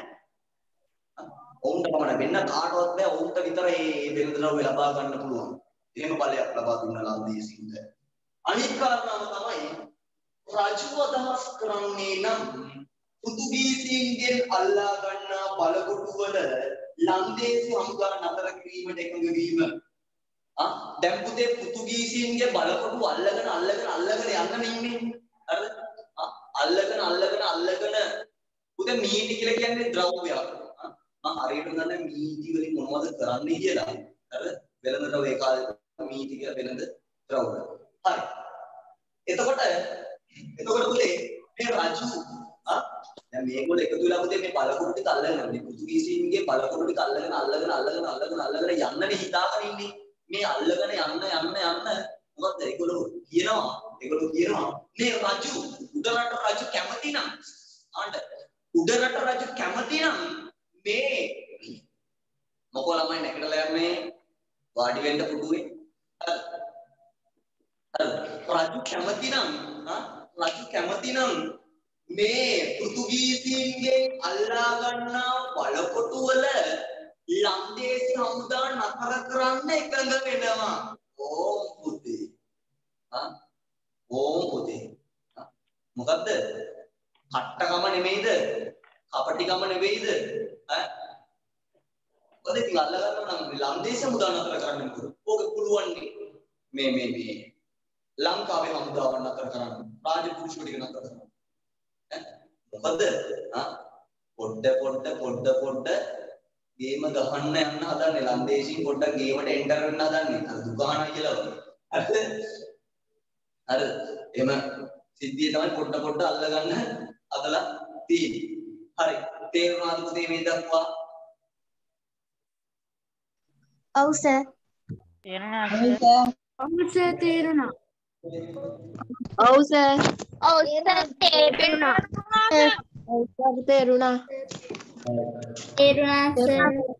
ඔවුන්ට පමණ වෙන්න කාටවත් බෑ ඔවුන්ට විතරයි මේ වෙළඳ ද්‍රව්‍ය ලබා ගන්න පුළුවන්. එහෙම බලයක් ලබා දුන්න ලන්දේසීන්ට. අනිත් කාරණාව තමයි රජුව අදහස් කරන්නේ නම් පෘතුගීසීන්ගෙන් අල්ලා ගන්නා බලකොටු වල ලන්දේසි හමුදා නතර කිරීමට එකඟ වීම. ආ දැන් පුතේ පෘතුගීසීන්ගේ බලකොටු අල්ලගෙන අල්ලගෙන අල්ලගෙන යන්න ඉන්නේ. හරිද? ආ අල්ලගෙන අල්ලගෙන අල්ලගෙන පුතේ මීටි කියලා කියන්නේ ද්‍රව්‍යයක්. ආ මම හරියට දන්නේ මීටි වලින් මොනවද කරන්නේ කියලා. හරිද? වෙළඳ ද්‍රව්‍ය ඒ කාලේ මීටි කියලා වෙළඳ ද්‍රව්‍ය. හරි. එතකොට එතකොට පුතේ මේ රජු ආ දැන් මේගොල්ලෝ එකතු වෙලා පුතේ මේ බලකොටු ටික අල්ලගෙන මේ පෘතුගීසීන්ගේ බලකොටු ටික අල්ලගෙන අල්ලගෙන අල්ලගෙන අල්ලගෙන අල්ලගෙන යන්නනේ හිතාගෙන ඉන්නේ. මේ අල්ලගෙන යන්න යන්න යන්න මොකද ඒගොල්ලෝ කියනවා ඒගොල්ලෝ කියනවා මේ රජු උඩරට රජු කැමති නම් ආන්න උඩරට රජු කැමති නම් මේ මොකෝ ළමයි නැගිටලා යන්නේ වාඩි වෙන්න පුටුවේ. රජු කැමති නම් ආ රජු කැමති නම් මේ පෘතුගීසීන්ගේ අල්ලා ගන්නා බලකොටු වල ලන්දේසි හමුදා නතර කරන්න එකඟ වෙනවා. ඕම් පුතේ. ආ ඕම් පුතේ. මොකද්ද? කට්ටකම නෙමෙයිද? කපටිකම නෙවෙයිද? ඈ මොකද ඉතින් අල්ලා ගන්නවා නම් ලන්දේසි හමුදා නතර කරන්න මොකද? ඕක පුළුවන් මේ මේ මේ ලංකාවේ හමුදාව නතර කරන්න. රාජපුරුෂෝ ටික නතර කරන්න. මොකද ආ පොඩ පොඩ පොඩ පොඩ ගේම ගහන්න යන්න හදන්නේ ලන්දේසීන් පොඩ්ඩක් ගේමට එන්ටර් වෙන්න හදන්නේ අර දුකාන කියලා වගේ. හරිද? අර එම සිද්ධිය තමයි පොඩ පොඩ අල්ලගන්න හදලා තියෙන්නේ. හරි. තේරුණාද පුතේ මේ දක්වා? ඔව් සර්. තේරුණා ඔව් සර් තේරුණා. ඔව් සර්. ඔව් සර් තේරුණා. ඔව් සර් තේරුණා. තේරුණා සර්.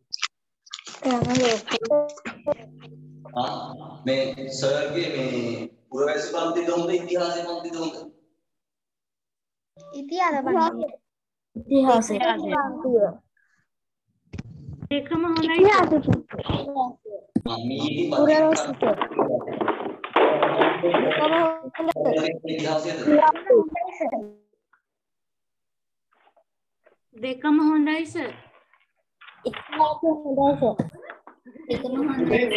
ආ මේ සර්ගේ මේ පුරවැසි පන්තිද හොඳ ඉතිහාසෙ පන්තිද හොඳ? ඉතිහාස පන්තිය. ඉතිහාසය. දෙකම හොඳයි. ඉතිහාසය. මම මේ පුරවැසි. දෙකම හොඳයි සර්. ඉතිහාසය හොඳයි සර්. දෙකම හොඳයි සර්.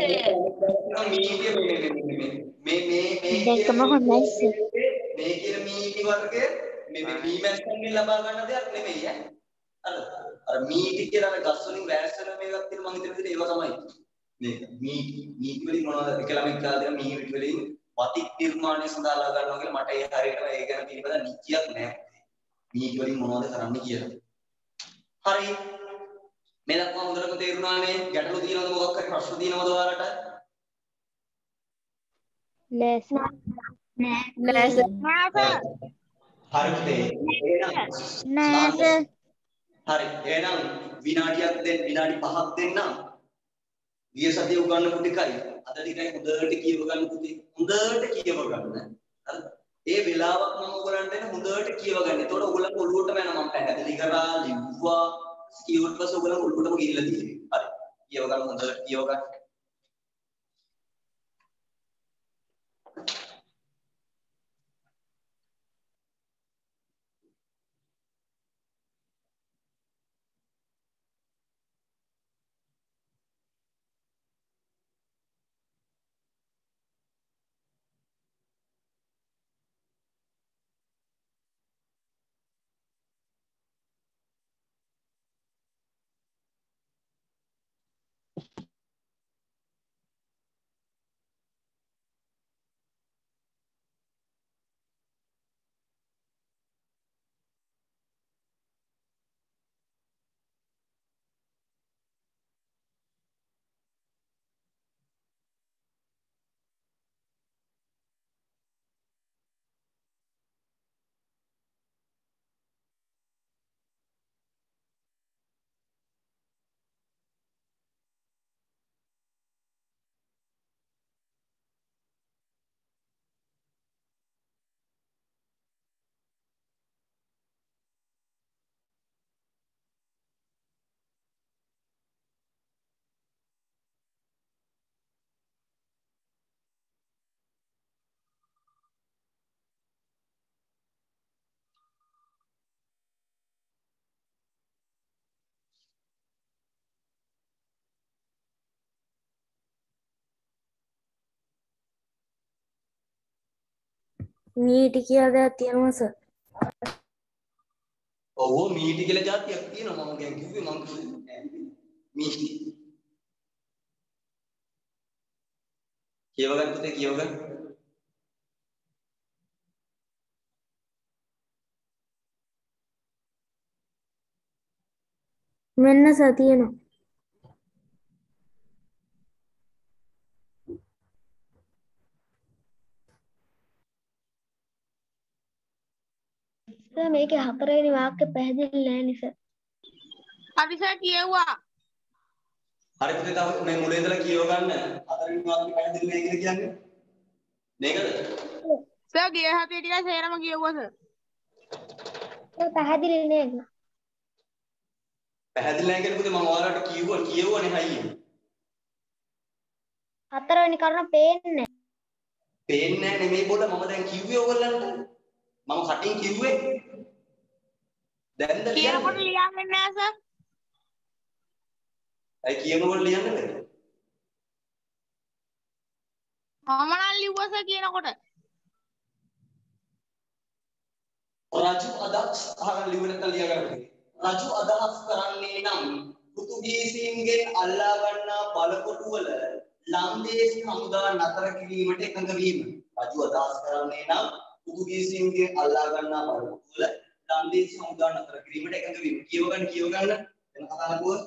මේ මේ මේ දෙකම හොඳයි සර්. මේ කියන මීටි වර්ගය මේ මේ මීමැස්සන්ගෙන් ලබා ගන්න දෙයක් නෙමෙයි ඈ. අර අර මීටි කියලා මේ ගස් වලින් වැස් වෙන මේකක් තියෙන මම හිතන විදිහට ඒව තමයි. මේක මීටි මීටි වලින් මොනවද කියලා මේක කාලා දෙන මීටි වලින් වතික් නිර්මාණය සඳහා ලා ගන්නවා කියලා මට ඒ හරියටම ඒ ගැන පිළිබඳ නිශ්චයක් නැහැ. නීති වලින් මොනවද කරන්න කියලා. හරි. මේ දක්වා හොඳටම තේරුණානේ. ගැටලු තියෙනවද මොකක් හරි ප්‍රශ්න තියෙනවද ඔයාලට? නෑ සර්. නෑ සර්. හරි පුතේ. එහෙනම් නෑ සර්. හරි. එහෙනම් විනාඩියක් දෙන්න විනාඩි පහක් දෙන්නම්. ගිය සතියේ උගන්වපු ටිකයි අද ටිකයි හොඳට කියව ගන්න පුතේ. හොඳට කියව ගන්න. හරිද? ඒ වෙලාවක් මම ඔයගලන්ට එන හොඳට කියව ගන්න. එතකොට ඔයගලන්ට ඔළුවටම යනවා මම පැහැදිලි කරා ලිව්වා කියවට පස්සේ ඔයගලන්ට ඔළුවටම ගිහිල්ලා තියෙනවා. හරි. කියව ගන්න හොඳට කියව ගන්න. මීටි කියලා දෙයක් තියෙනවා සර්. ඔව් මීටි කියලා જાතියක් තියෙනවා මම දැන් කිව්වේ මම කිව්වේ මීටි. කියව ගන්න පුතේ කියව ගන්න. මෙන්න සර් තියෙනවා. සර් මේකේ හතරවෙනි වාක්‍ය පැහැදිලි නෑ නේ සර්. හරි සර් කියෙව්වා. හරි පුතේ තව මේ මුලින් ඉඳලා කියව ගන්න. හතරවෙනි වාක්‍ය පැහැදිලි වෙයි කියලා කියන්නේ. මේකද? සර් ගිය හතේ ටික සේරම කියෙව්වා සර්. සර් පැහැදිලි නෑ. පැහැදිලි නැහැ කියලා පුතේ මම ඔයාලට කිව්වා කියවුවනේ හයියේ. හතරවෙනි කරුණ පේන්නේ නෑ. පේන්නේ නැහැ නෙමෙයි බොල මම දැන් කිව්වේ ඔයගලන්ට. මම කටින් කිව්වේ. දැන්ද කියනකොට කියන්නේ. ලියන්නේ නැහැ සර්. ඇයි කියනකොට ලියන්න බැහැ? මම නම් ලිව්වා සර් කියනකොට. රජු අදහස් අහගෙන ලිව්ව නැත්නම් ලියා ගන්න. රජු අදහස් කරන්නේ නම් පෘතුගීසීන්ගෙන් අල්ලා ගන්නා බලකොටු වල ලන්දේසි හමුදා නතර කිරීමට එකඟ වීම. රජු අදහස් කරන්නේ නම් පෘතුගීසීන්ගෙන් අල්ලා ගන්නා බලකොටු වල ලන්දේසි හමුදා නතර කිරීමට එකඟ වීම. කියව ගන්න කියව ගන්න. එන කතා නකුව.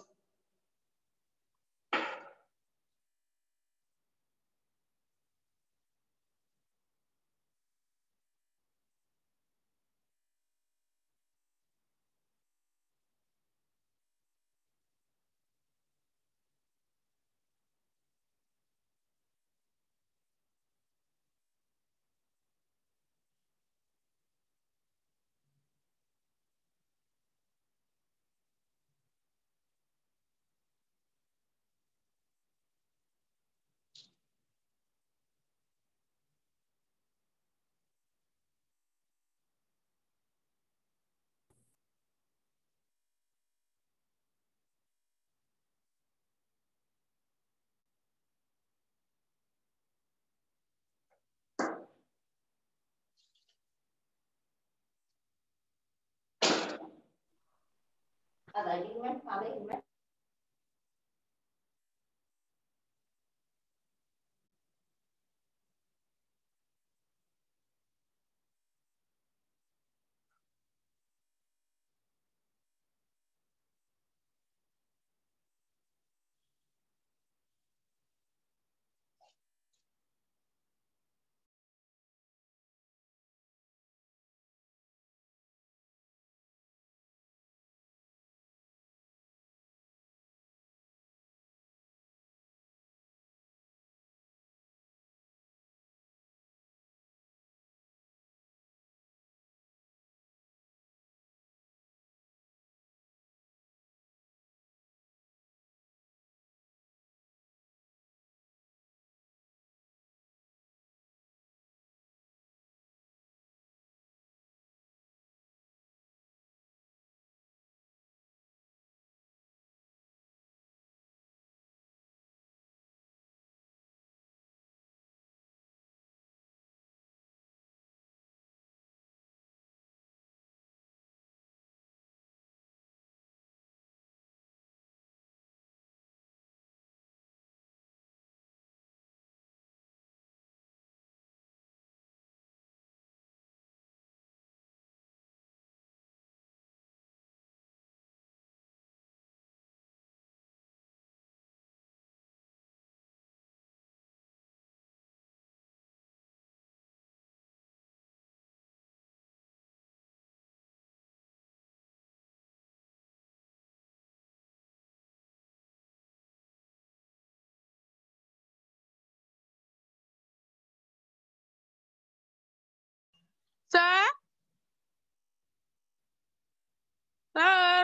Sir.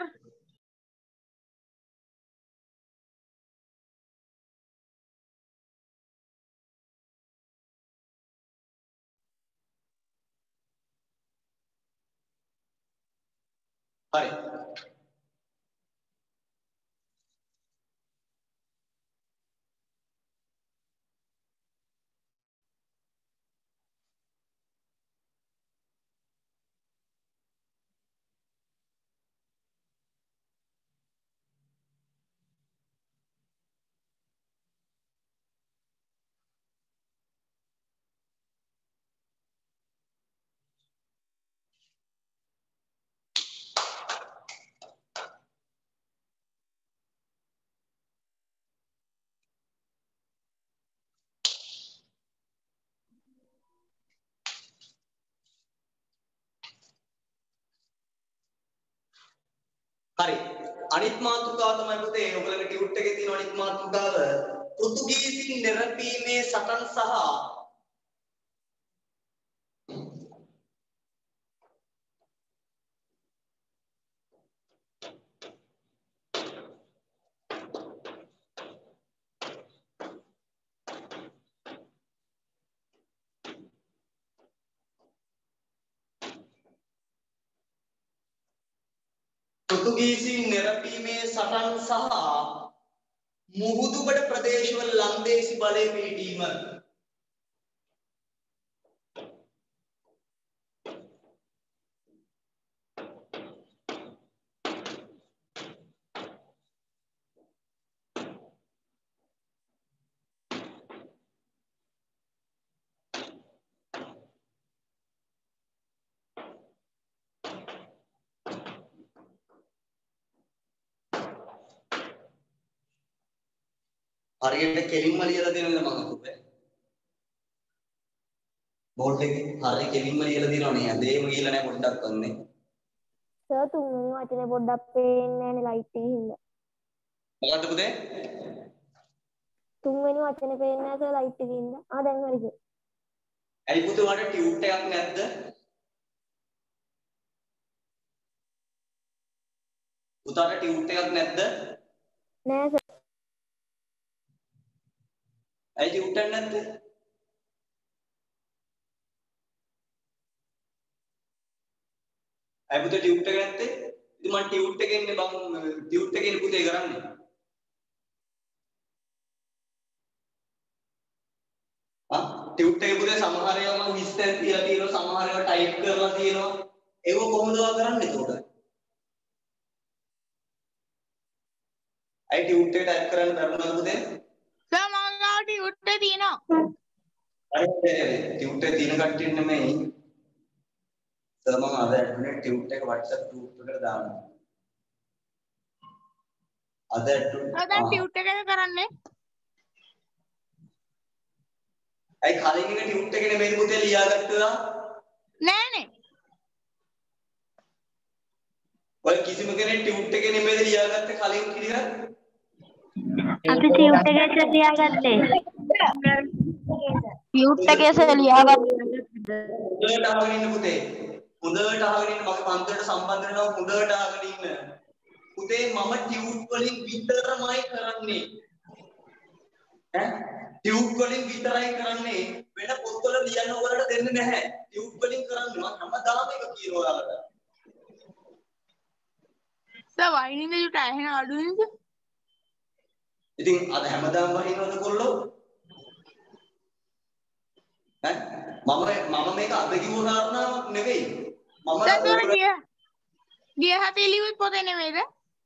හරි. හරි. අනිත් මාතෘකාව තමයි පුතේ ඔයගලගේ ටියුට් එකේ තියෙන අනිත් මාතෘකාව පෘතුගීසින් නිරපීමේ සටන් සහ පෘතුගීසින් නිරපීමේ සටන් සහ මුහුදුබඩ ප්‍රදේශවල ලන්දේසි බලය පිහිටීම. හරියට කෙලින්ම ලියලා දෙනවද මම අහුවේ? බෝඩ් එකේ හරිය කෙලින්ම ලියලා දිනව නේ. අදේම ගිහලා නැහැ පොඩ්ඩක් වන්නේ. සර් තුන්වෙනි වචනේ පොඩ්ඩක් පේන්නේ නැහැ ලයිට් එකේ හින්දා. මොකද්ද පුතේ? තුන්වෙනි වචනේ පේන්නේ නැහැ සර් ලයිට් එකේ හින්දා. ආ දැන් හරිද? ඇයි පුතේ ඔයාලට ටියුට් එකක් නැද්ද? පුතාට ටියුට් එකක් නැද්ද? නෑ සර්. ඇයි ටියුට් එකක් නැද්ද? ඇයි පුතේ ටියුට් එක නැත්තේ? ඉතින් මම ටියුට් එකේ ඉන්නේ බං ටියුට් එකේ පුතේ කරන්නේ. ආ ටියුට් එකේ පුතේ සමහර ඒවා මම විස්තර තියලා තියෙනවා සමහර ඒවා ටයිප් කරලා තියෙනවා. ඒව කොහොමද ඔයා කරන්නේ එතකොට? ඇයි ටියුට් එක ටයිප් කරන්න බැරුණාද පුතේ? Sir මම ගාව ටියුට් එක තියෙනවා. හරි ටියුට් එක තියෙන කට්ටිය නෙමෙයි. සර් මම අද ඇඩ්මිනේ ටියුට් එක WhatsApp group එකට දානවා. අද ඇඩ්මින් සර් දැන් ටියුට් එකද කරන්නේ? ඇයි කලින් එක ටියුට් එකේ නෙමෙයි පුතේ ලියාගත්තා? නෑනේ. ඔය කිසිම කෙනෙක් ටියුට් එකේ නෙමෙයි ලියාගත්තේ කලින් කියලා? අපි ටියුට් එකේ ලියාගත්තේ. ටියුට් එකේ සර් ලියාගත්තා. හොඳට අහගෙන ඉන්න පුතේ. හොඳට අහගෙන ඉන්න මගේ පන්තියට සම්බන්ධ වෙනවා හොඳට අහගෙන ඉන්න. පුතේ මම ටියුට් වලින් විතරමයි කරන්නේ. ඈ ටියුට් වලින් විතරයි කරන්නේ. වෙන පොත්වල ලියන්න ඔයාලට දෙන්නේ නැහැ. ටියුට් වලින් කරන්නේ මම හැමදාම එක කියනවා ඔයාලට. සර් වයින් ඉඳ ඇහෙන අඩු නේද? ඉතින් අද හැමදාම වහිනවද කොල්ලෝ? ඈ මම මම මේක අද කිව්ව කාරණාවක් නෙවෙයි. මම සර් ගිය ගිය හතේ ලියුත් පොතේ නෙමෙයිද?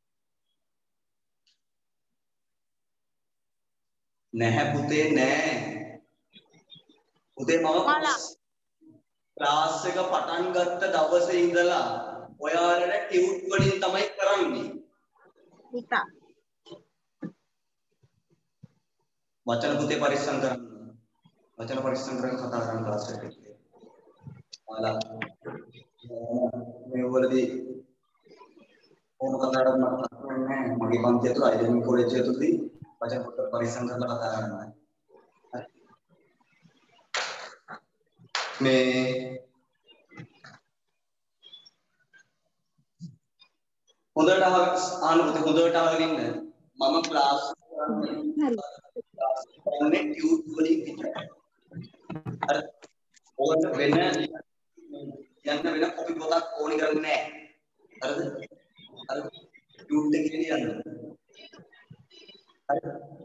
නැහැ පුතේ නෑ. පුතේ මම ක්ලාස් එක පටන් ගත්ත දවසේ ඉඳලා ඔයාලට ටියුට් වලින් තමයි කරන්නේ. හිතා. වචන පුතේ පරිස්සම් කරන්න. වචන පරිස්සම් කරගෙන කතා කරන්න ක්ලාස් එකේ. ඔයාලා මේ වලදී ඕන කතාවක් මට නැහැ. මගේ පන්ති ඇතුළ අයිඩෙන්ටි කොලෙජ් ඇතුළදී වචන පොත පරිස්සම් කරලා කතා කරනවා. මේ හොඳට අහන්න පුතේ හොඳට අහගෙන ඉන්න. මම ක්ලාස් කරන්නේ ටියුට් වලින් විතරයි. හරි. ඔයාලට වෙන යන්න වෙන කොපි පොතක් ඕනි කරන්නේ නැහැ. හරිද? හරි. ටියුට් එකේ යන්න. හරි.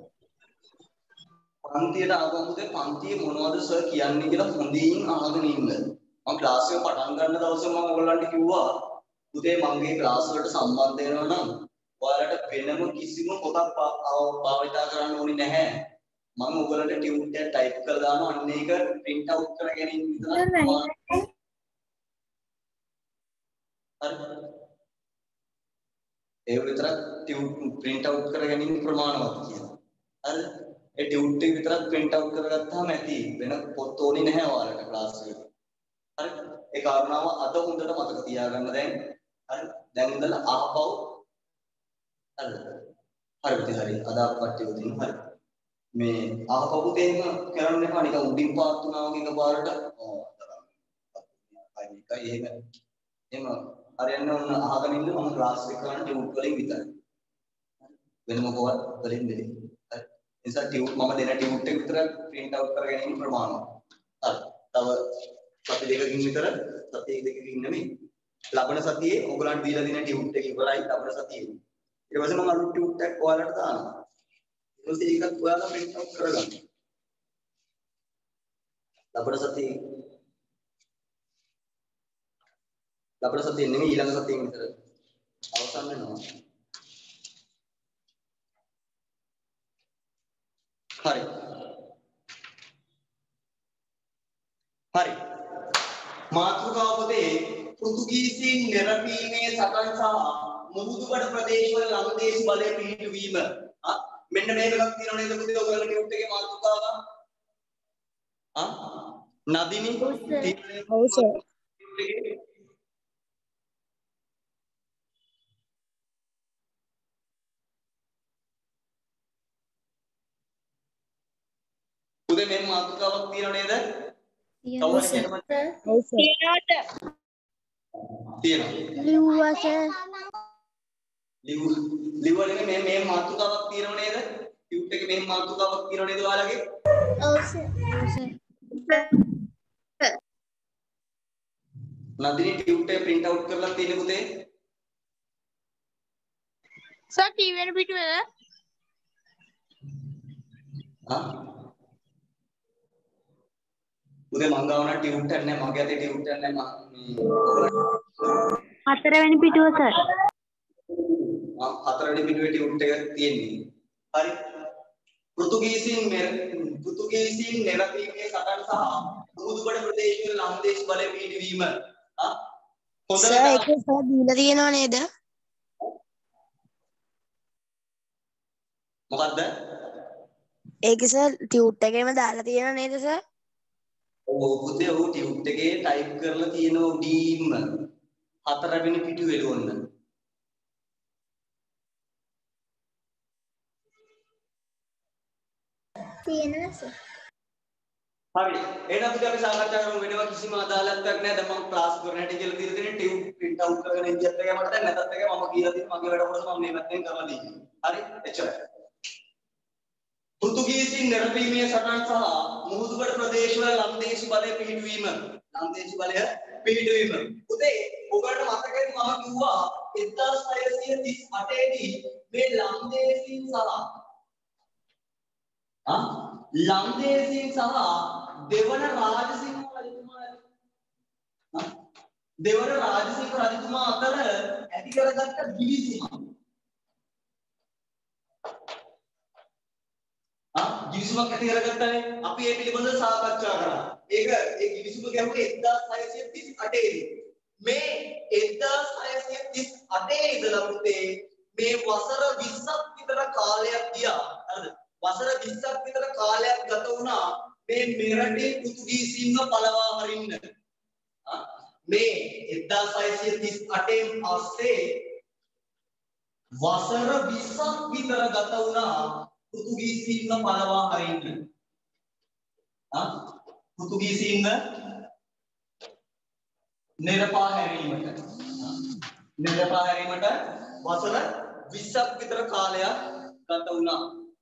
පන්තියට ආවම පුතේ පන්තියේ මොනවද සර් කියන්නේ කියලා හොඳින් අහගෙන ඉන්න. මම ක්ලාස් එක පටන් ගන්න දවසේ මම ඔයගලන්ට කිව්වා පුතේ මගේ ක්ලාස් වලට සම්බන්ධ වෙනවා නම් ඔයාලට වෙනම කිසිම පොතක් භාවිතා කරන්න ඕනේ නැහැ. මම ඔයගලන්ට ටියුට් එක ටයිප් කරලා දානවා අන්න ඒක print out කරගෙන ඉන්න විතරයි. හරි. ඒ විතරක් ටියුට් print out කරගෙන ඉන්න ප්‍රමාණවත් කියලා. හරි. ඒ ටියුට් එක විතරක් print out කරගත්තාම ඇති. වෙන පොත් ඕනේ නැහැ ඔයාලට ක්ලාස් එකට. හරි. ඒ කාරණාව අද හොඳට මතක තියාගන්න දැන්. හරි. දැන් ඉඳලා ආපහු හරි. හරි පුතේ හරි. අද අප කට්ටිය උදින්න හරි. මේ ආපහු පුතේ එහෙම කරන්න එපා නිකන් උඩින් පාත් වුණා වගේ එකපාරට. ඔව්. අයි මේකයි එහෙම. එහෙම හරියන්න ඕන අහගෙන ඉන්න මම ක්ලාස් එක කරන්නේ ටියුට් වලින් විතරයි. වෙන මොකවත් වලින් දෙන්නේ. හරි. ඒ නිසා ටියුට් මම දෙන ටියුට් එක විතර print out කරගෙන ඉන්න ප්‍රමාණවත්. හරි. තව සති දෙකකින් විතර සති දෙකකින් නෙමෙයි ලබන සතියේ ඔයගලන්ට දීලා දෙන ටියුට් එක ඉවරයි ලබන සතියේ. ඊට පස්සේ මම අලුත් ටියුට් එකක් ඔයාලට දානවා. ඊට පස්සේ ඒකත් ඔයාලා print out කරගන්න. ලබන සතියේ ලබන සතියේ නෙමෙයි ඊළඟ සතියෙන් විතර අවසන් වෙනවා. හරි. හරි. මාතෘකාව පොතේ පෘතුගීසීන් නිරපීමේ සටන් සහ මුහුදුබඩ ප්‍රදේශවල ලංදේශ බලය පිහිටුවීම. ආ මෙන්න මේක එකක් තියෙනව නේද පුතේ ඔයගොල්ලෝ ටියුට් එකේ මාතෘකාව? ආ නදිනි ඔව් සර්. පුතේ මේ මාතෘකාවක් තියෙනව නේද? තියෙනවා සර්. ඔව් සර්. තියෙනවා. ලිව්වා සර්. ලිව් ලිව්වනේ මේ මේ මාතෘකාවක් තියෙනව නේද? ටියුට් එකේ මේ මාතෘකාවක් තියෙනව නේද ඔයාලගේ? ඔව් සර්. ඔව් සර්. නන්දිනි ටියුට් එක print out කරලා තියෙන පුතේ? සර් කීවෙන පිටුවේද? ආ උදේ මං ගාව නම් ටියුට් එකක් නැහැ මගේ අතේ ටියුට් එකක් නැහැ මම හතරවෙනි පිටුව සර්. ආ හතරවෙනි පිටුවේ ටියුට් එක තියෙන්නේ. හරි. පෘතුගීසීන් පෘතුගීසීන් නිරපීමේ සටන් සහ මුහුදුබඩ ප්‍රදේශවල ලන්දේශ බලය පිහිටවීම. ආ හොඳට සර් ඒක සර් දීලා තියෙනව නේද? මොකද්ද? ඒක සර් ටියුට් එකේම දාලා තියෙනව නේද සර්? ඔව් පුතේ ඔව් ටියුට් එකේ ටයිප් කරලා තියෙන උඩීම හතරවෙනි පිටුවේ ලොන්න. තියෙනවා සර්. හරි. එහෙනම් පුතේ අපි සාකච්ඡා කරමු වෙනවා කිසිම අදාළත්වයක් නැහැ. දැන් මම ක්ලාස් කරන හැටි කියලා දීලා තියෙන ටියුට් print out කරගෙන ඉඳියත් එකයි මට දැන් නැතත් එකයි මම කියලා තියෙන මගේ වැඩ කොටස මම මේ පැත්තෙන් කරලා දෙන්නේ. හරි? එච්චරයි. පෘතුගීසීන් නිරපීමේ සටන් සහ මුහුදුබඩ ප්‍රදේශවල ලන්දේශ බලය පිහිටුවීම. ලන්දේශ බලය පිහිටුවීම. පුතේ ඔයගොල්ලන්ට මතකයි මම කිව්වා එක්දාස් හයසිය තිස් අටේ දී මේ ලන්දේසීන් සහ ආ ලන්දේසීන් සහ දෙවන රාජසිංහ රජතුමා ආ දෙවන රාජසිංහ රජතුමා අතර ඇති කරගත්ත ගිවිසුම. ආ ගිවිසුමක් ඇති කරගත්තානේ අපි ඒ පිළිබඳව සාකච්ඡා කරා. ඒක ඒ ගිවිසුම ගැහුවේ එක්දාස් හයසිය තිස් අටේ දී. මේ එක්දාස් හයසිය තිස් අටේ ඉඳලා පුතේ මේ වසර විස්සක් විතර කාලයක් ගියා. හරිද? වසර විස්සක් විතර කාලයක් ගත වුණා මේ මෙරටේ පෘතුගීසීන්ව පළවා හරින්න. ආ මේ එක්දාස් හයසිය තිස් අටේ පස්සේ වසර විස්සක් විතර ගත වුණා පෘතුගීසීන්ව පළවා හරින්න. ආ පෘතුගීසීන්ව නිරපා හැරීමට නිරපා හැරීමට වසර විස්සක් විතර කාලයක් ගත වුණා.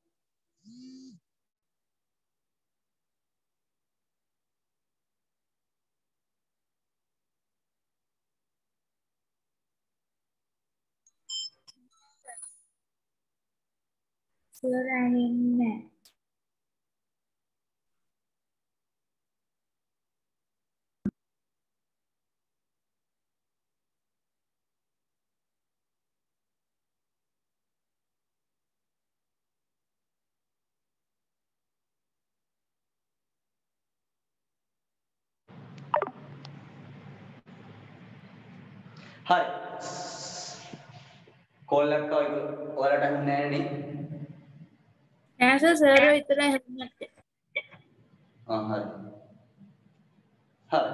සර් ඇහෙන්නේ හරි. කෝල් එකක් ආවද? ඔයාලට අහන්නේ නැහැ නේ? නෑ සර් සර් විතර ඇහෙන්නේ නැත්තේ. ආ හරි. හරි.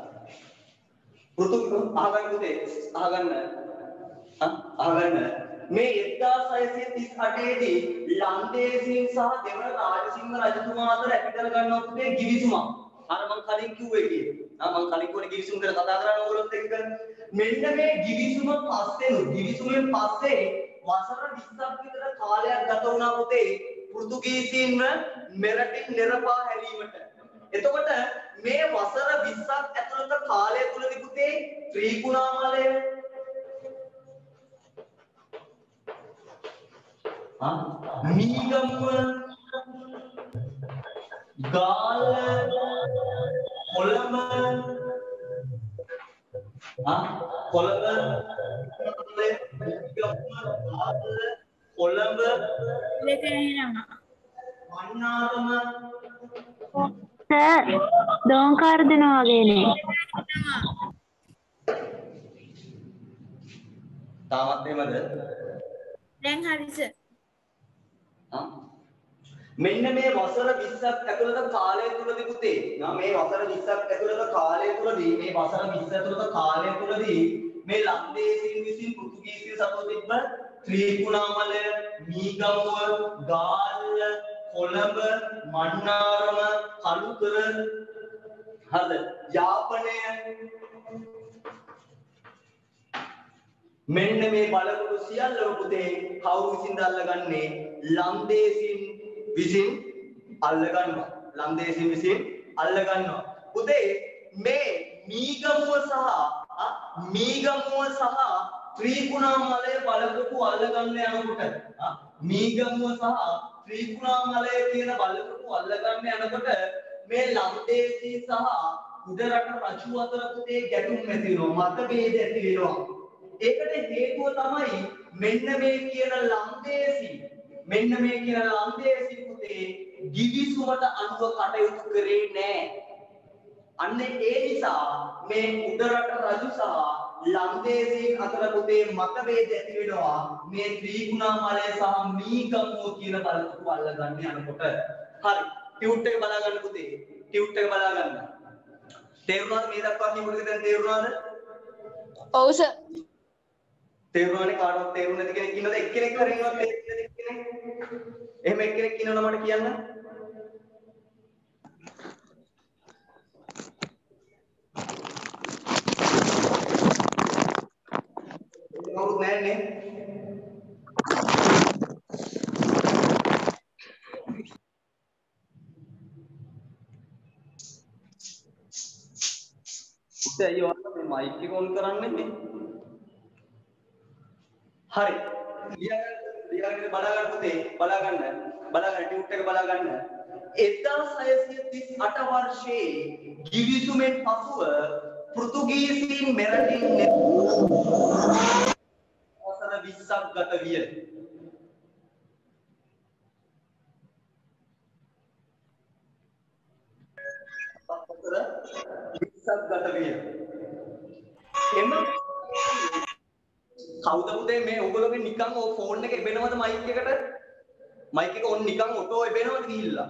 පෘථු අහගන්න පුතේ අහගන්න. අහගන්න. මේ එක්දාස් හයසිය තිස් අටේ දී ලන්දේසින් සහ දෙවන රාජසිංහ රජතුමා අතර ඇති කර ගන්නා පුතේ ගිවිසුමක්. අර මම කලින් කිව්වේ කී. ආ මම කලින් කිව්වනේ ගිවිසුම ගැන කතා කරන්න ඕගොල්ලොත් එක්ක. මෙන්න මේ ගිවිසුම පස්සේ ගිවිසුමෙන් පස්සේ වසර විස්සක් විතර කාලයක් ගත වුණා පුතේ පෘතුගීසීන්ව මෙරටින් නිරපා හැරීමට. එතකොට මේ වසර විස්සක් ඇතුළත කාලය තුලදී පුතේ ත්‍රිකුණාමලය ආ මීගමුව ගාල්ල කොළඹ ආ කොළඹ කොළඹ දෙක ඇහෙනවා. මන්නාරම සර් දෝංකාර දෙනවා වගේනේ. තාමත් එහෙමද? දැන් හරි සර්. ආ මෙන්න මේ වසර විස්සක් ඇතුළත කාලය තුලදී පුතේ නා මේ වසර විස්සක් ඇතුළත කාලය තුලදී මේ වසර විස්ස ඇතුළත කාලය තුලදී මේ ලන්දේසින් විසින් පෘතුගීසින් සතුව තිබ්බ ත්‍රිකුණාමලය, මීගමුව, ගාල්ල, කොළඹ, මන්නාරම, කළුතර හරිද? යාපනය මෙන්න මේ බලකොටු සියල්ලම පුතේ කවුරු විසින්ද අල්ලගන්නේ? ලන්දේසින් විසින් අල්ලගන්නවා. ලන්දේසින් විසින් අල්ලගන්නවා. පුතේ මේ මීගමුව සහ මීගමුව සහ ත්‍රිකුණාමලය බලකොටු අල්ලගන්න යනකොට මීගමුව සහ ත්‍රිකුණාමලය කියන බලකොටු අල්ලගන්න යනකොට මේ ලන්දේසී සහ උඩරට රජු අතර පුතේ ගැටුම් ඇති වෙනවා. මතභේද ඇති වෙනවා. ඒකට හේතුව තමයි මෙන්න මේ කියන ලන්දේසී මෙන්න මේ කියන ලන්දේසී පුතේ ගිවිසුමට අනුව කටයුතු කරේ නැහැ. අන්න ඒ නිසා මේ උඩරට රජු සහ ලන්දේසීන් අතර පුතේ මතභේද ඇති වෙනවා. මේ ත්‍රිකුණාමලය සහ මීගමුව කියන බලකොටු අල්ලගන්න යනකොට. හරි. ටියුට් එක බලා ගන්න පුතේ. ටියුට් එක බලා ගන්න. තේරුණාද මේ දක්වා කියපු එක දැන් තේරුණාද? ඔව් සර්. තේරුණානේ කාටවත් තේරුන්නේ නැති කෙනෙක් ඉන්නවද? එක්කෙනෙක් හරි ඉන්නවද තේරුන්නේ නැති කෙනෙක්? එහෙම එක්කෙනෙක් ඉන්නවද මට කියන්න? කවුරුත් නැන්නේ? පුතේ අයියෝ මේ මයික් එක ඔන් කරන්නේ නේ. හරි. ලියාගෙන බලා ගන්න පුතේ බලා ගන්න. බලා ගන්න ටියුට් එක බලා ගන්න. එක්දාස් හයසිය තිස් අට වර්ෂයේ ගිවිසුමෙන් පසුව පෘතුගීසීන් මෙරටින් වසර විස්සක් ගත විය. වසර විස්සක් ගත විය. එම කවුද පුතේ මේ ඔයගොල්ලෝගේ නිකන් ඔය ෆෝන් එක එබෙනවද මයික් එකට? මයික් එක ඔන් නිකන් ඔටෝ එබෙනවද ගිහිල්ලා?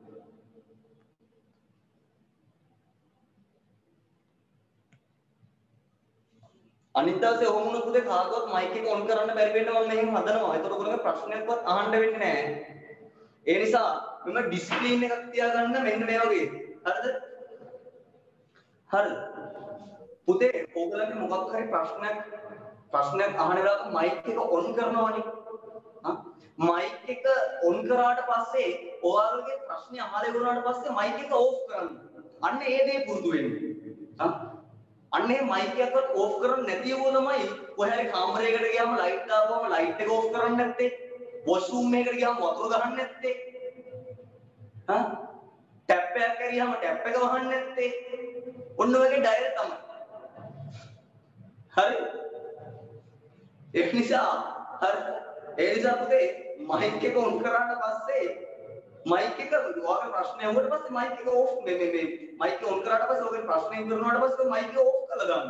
අනිත් දවසේ ඔහොම වුණොත් පුතේ කාගවත් මයික් එක ඔන් කරන්න බැරි වෙන්න මම මෙහෙම හදනවා. ඒතකොට ඔයගොල්ලෝගේ ප්‍රශ්නයක්වත් අහන්න වෙන්නේ නැහැ. ඒ නිසා මෙම ඩිස්ප්ලින් එකක් තියාගන්න මෙන්න මේ වගේ. හරිද? හරිද? පුතේ ඔයගොල්ලන්ගේ මොකක් හරි ප්‍රශ්නයක් ප්‍රශ්නයක් අහන වෙලාවක මයික් එක ඔන් කරනවනේ. හා මයික් එක ඔන් කරාට පස්සේ ඔයාලගේ ප්‍රශ්නේ අහලා ඉවරනාට පස්සේ මයික් එක ඕෆ් කරන්න. අන්න ඒ දේ පුරුදු වෙන්න. හා අන්න ඒ මයික් එක ඕෆ් කරන්නේ නැති වුණොත් තමයි ඔය හැරි කාමරයකට ගියාම ලයිට් දාපුවම ලයිට් එක ඕෆ් කරන්නේ නැත්තේ. වොෂ්රූම් එකකට ගියාම වතුර ගහන්නේ නැත්තේ. හා ටැප් එකක් කරියාම ටැප් එක වහන්නේ නැත්තේ. ඔන්න ඔයගේ ඩයල් තමයි. හරි. ඒ නිසා හරි. ඒ නිසා පුතේ මයික් එක ඔන් කරාට පස්සේ මයික් එක ඔයාගේ ප්‍රශ්නේ අහුවට පස්සේ මයික් එක ඕෆ් මේ මේ මේ මයික් එක ඔන් කරාට පස්සේ ඔයගේ ප්‍රශ්නේ ඉවරනාට පස්සේ මයික් එක ඕෆ් කරලා දාන්න.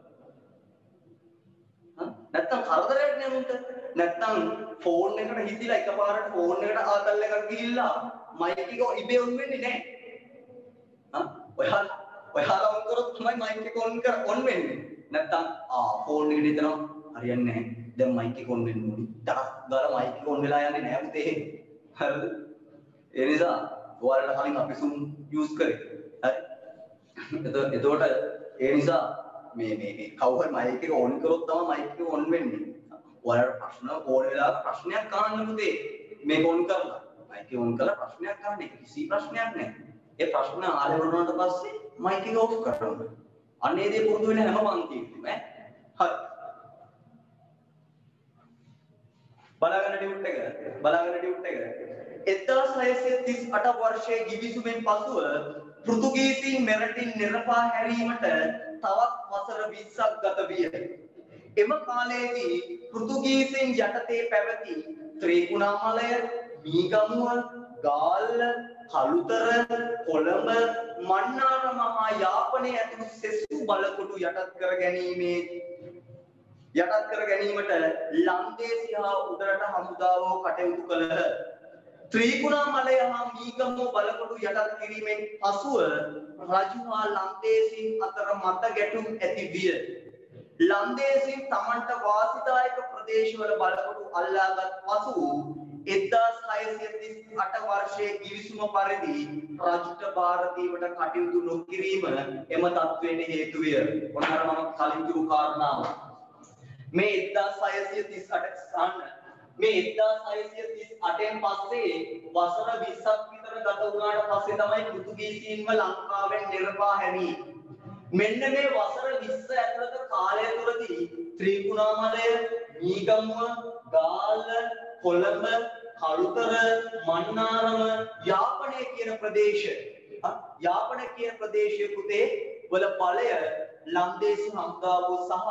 හා නැත්තම් කරදරයක් නේ උන්ට. නැත්තම් ෆෝන් එකට හිතිලා එකපාරට ෆෝන් එකට ආතල් එකක් ගිහිල්ලා මයික් එක ඉබේ ඔන් වෙන්නේ නැහැ. හා ඔයාලා ඔයාලා ඔන් කරොත් තමයි මයික් එක ඔන් කර ඔන් වෙන්නේ. නැත්තම් ආ ෆෝන් එකට හිතනවා හරියන්නේ නැහැ. දැන් මයික් එක ඔන් වෙන්න ඕනි. ටක් ගාලා මයික් එක ඔන් වෙලා යන්නේ නැහැ පුතේ. හරිද? ඒ නිසා ඔයාලට කලින් අපි Zoom යූස් කරේ. හරි. එතකොට ඒ නිසා මේ මේ මේ කවුරු මයික් එක ඔන් කරොත් තමයි මයික් එක ඔන් වෙන්නේ. ඔයාලට ප්‍රශ්න ඕන වෙලාවක ප්‍රශ්නයක් අහන්න පුතේ. මේක ඔන් කරලා. මයික් එක ඔන් කරලා ප්‍රශ්නයක් අහන්න. ඒක කිසි ප්‍රශ්නයක් නැහැ. ඒ ප්‍රශ්න ආලේ වුණාට පස්සේ මයික් එක ඔෆ් කරන්න. අනේ දේ පුරුදු වෙන හැම පන්තියෙම ඈ. හරි. බලාගන්න ඩියුට් එක. බලාගන්න ඩියුට් එක. එක්දාස් හයසිය තිස් අට වර්ෂයේ ගිවිසුමෙන් පසුව පෘතුගීසීන් මෙරටින් නිරපා හැරීමට තවත් වසර විස්සක් ගත විය. එම කාලයේදී පෘතුගීසීන් යටතේ පැවති ත්‍රිකුණාමලය, මීගමුව, ගාල්ල, කළුතර, කොළඹ, මන්නාරම හා යාපනය ඇතුළු සෙසු බලකොටු යටත් කර ගැනීමේ යටත් කර ගැනීමට ලන්දේසි හා උඩරට හමුදාවෝ කටයුතු කළහ. ත්‍රිකුණාමලය හා මීගමුව බලකොටු යටත් කිරීමෙන් පසුව රජු හා ලන්දේසීන් අතර මත ගැටුම් ඇති විය. ලන්දේසීන් තමන්ට වාසිදායක ප්‍රදේශවල බලකොටු අල්ලාගත් පසු එක්දාස් හයසිය තිස් අට වර්ෂයේ ගිවිසුම පරිදි රජුට භාර දීමට කටයුතු නොකිරීම එම තත්ත්වයට හේතු විය. ඔන්න අර මම කලින් කිව්ව කාරණාව. මේ එක්දාස් හයසිය තිස් අට ස්ථාන මේ එක්දාස් හයසිය තිස් අටෙන් පස්සේ වසර විස්සක් විතර ගත වුණාට පස්සේ තමයි පෘතුගීසීන්ව ලංකාවෙන් නිරපා හැරී. මෙන්න මේ වසර විස්ස ඇතුළත කාලය තුළදී ත්‍රිකුණාමලය, මීගමුව, ගාල්ල, කොළඹ, කළුතර, මන්නාරම, යාපනය කියන ප්‍රදේශ යාපන කියන ප්‍රදේශයේ පුතේ වල බලය ලන්දේසි හමුදාව සහ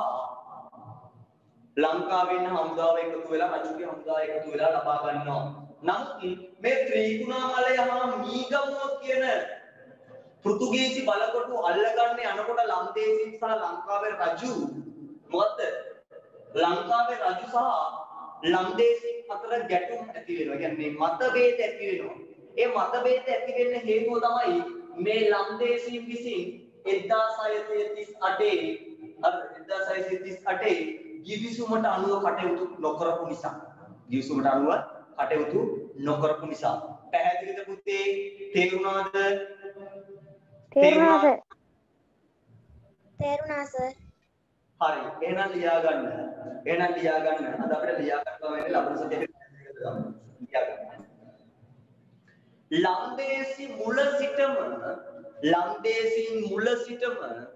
ලංකාවෙන් හමුදාව එකතු වෙලා රජුගේ හමුදාව එකතු වෙලා ලබා ගන්නවා. නමුත් මේ ත්‍රිකුණාමලය හා මීගමුව කියන පෘතුගීසි බලකොටු අල්ලගන්න යනකොට ලන්දේසීන් සහ ලංකාවේ රජු මොකද ලංකාවේ රජු සහ ලන්දේසීන් අතර ගැටුම් ඇති වෙනවා. කියන්නේ මතභේද ඇති වෙනවා. ඒ මතභේද ඇති වෙන්න හේතුව තමයි මේ ලන්දේසීන් විසින් එක්දාස් හයසිය තිස් අටේ අර එක්දාස් හයසිය තිස් අටේ ගිවිසුමට අනුව කටයුතු නොකරපු නිසා. ගිවිසුමට අනුව කටයුතු නොකරපු නිසා. පැහැදිලිද පුතේ? තේරුණාද? තේරුණා සර්. තේරුණා සර්. හරි. එහෙනම් ලියා ගන්න. එහෙනම් ලියා ගන්න. අද අපිට ලියා ගන්නවා වෙන්නේ ලබන සතියේ ලියා ගන්න. ලන්දේසි මුල සිටම ලන්දේසීන් මුල සිටම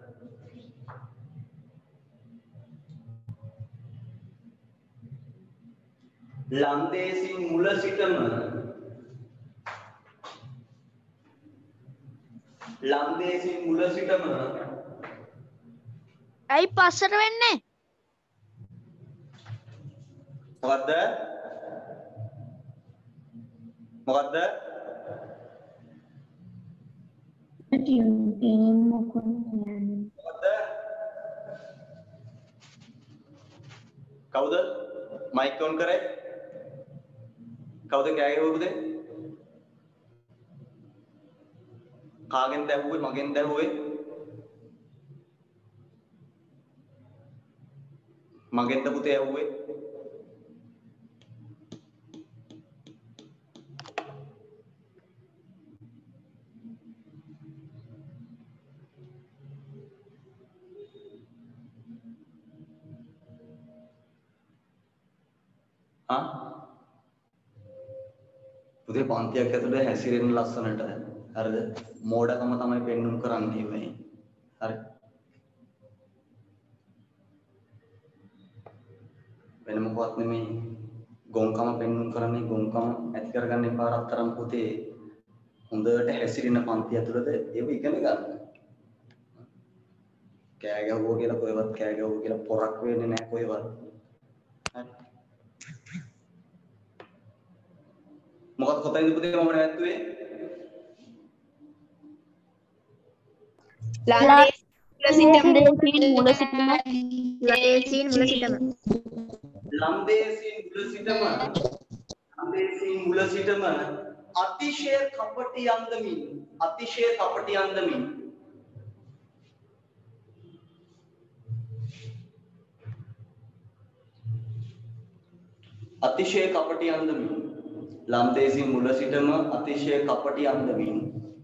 ලන්දේසීන් මුල සිටම ලන්දේසීන් මුල සිටම ඇයි පස්සට වෙන්නේ? මොකද්ද? මොකද්ද? මොකද්ද? කවුද? මයික් ඔන් කරේ? කවුද කෑ ගැහුවේ? කාගෙන්ද ඇහුවේ? මගෙන්ද ඇහුවේ? මගෙන්ද පුතේ ඇහුවේ? හා පුතේ පන්තියක් ඇතුළේ හැසිරෙන්න ලස්සනට හරිද මෝඩකම තමයි පෙන්වුම් කරන්නේ මේ හරි වෙන මොකවත් නෙමෙයි ගොංකම පෙන්වුම් කරන්නේ ගොංකම ඇති කරගන්න එපා රත්තරන් පුතේ හොඳට හැසිරෙන පන්ති ඇතුළත ඒව ඉගෙන ගන්න කෑ ගැහුවා කියලා කොහෙවත් කෑ ගැහුවා කියලා පොරක් වෙන්නේ නැහැ කොහෙවත් හරි මොකද කොතනද පුතේ මම නැවැත්තුවේ ලන්දේසින් මුල සිටම ලන්දේසින් මුල සිටම ලන්දේසින් මුල සිටම ලන්දේසින් මුල සිටම අතිශය කපටි අන්දමින් අතිශය කපටි අන්දමින් අතිශය කපටි අන්දමින් ලන්දේසින් මුල සිටම අතිශය කපටි අන්දමින්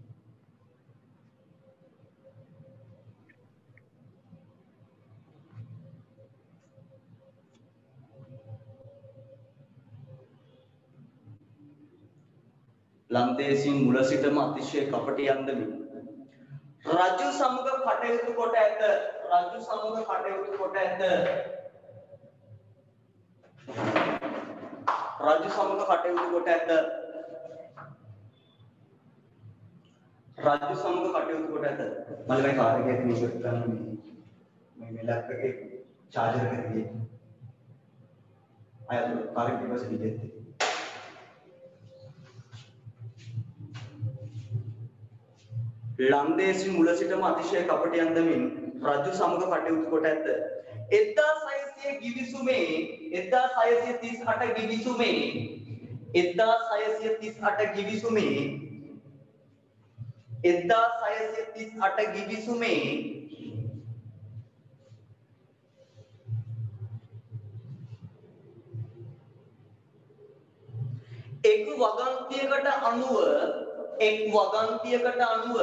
ලන්දේසින් මුල සිටම අතිශය කපටි අන්දමින් රජු සමග කටයුතු කොට ඇත රජු සමග කටයුතු කොට ඇත රජු සමග කටයුතු කොට ඇත රජු සමග කටයුතු කොට ඇත මම මේ කාර් එකේ තියෙන ඉෂර් ගන්න මේ මේ ලැප් එකේ charger එක ගියේ අයත් කාර් එකේ ඉවස ගියේ ලන්දේසින් මුල සිටම අතිශය කපටි අන්දමින් රජු සමග කටයුතු කොට ඇත එක්දාස් හයසිය ගිවිසුමේ එක්දාස් හයසිය තිස් අට ගිවිසුමේ එක්දාස් හයසිය තිස් අට ගිවිසුමේ එක්දාස් හයසිය තිස් අට ගිවිසුමේ එක් වගන්තියකට අනුව එක් වගන්තියකට අනුව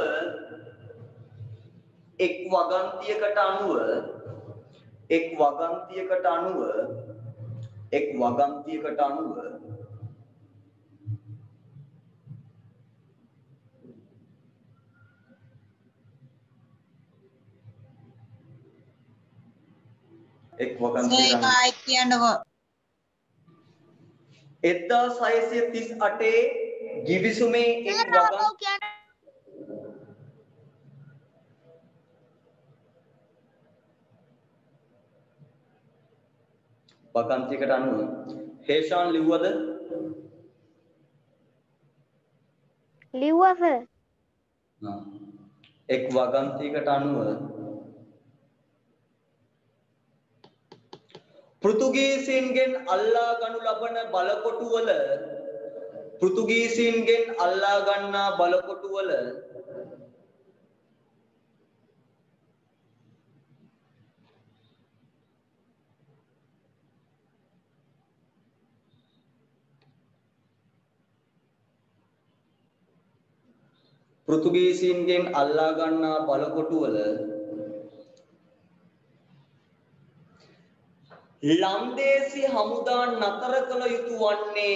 එක් වගන්තියකට අනුව එක් වගන්තියකට අනුව එක් වගන්තියකට අනුව එක් වගන්තියකට එක්දාස් හයසිය තිස් අටේ ගිවිසුමේ එක් වගන් වගන්තියකට අනුව හේෂාන් ලිව්වද ලිව්වා සර් එක් වගන්තියකට අනුව පෘතුගීසීන්ගෙන් අල්ලා ගනු ලබන බලකොටුවල පෘතුගීසීන්ගෙන් අල්ලා ගන්නා බලකොටුවල පෘතුගීසීන්ගෙන් අල්ලා ගන්නා බලකොටුවල ලන්දේසි හමුදා නතර කළ යුතු වන්නේ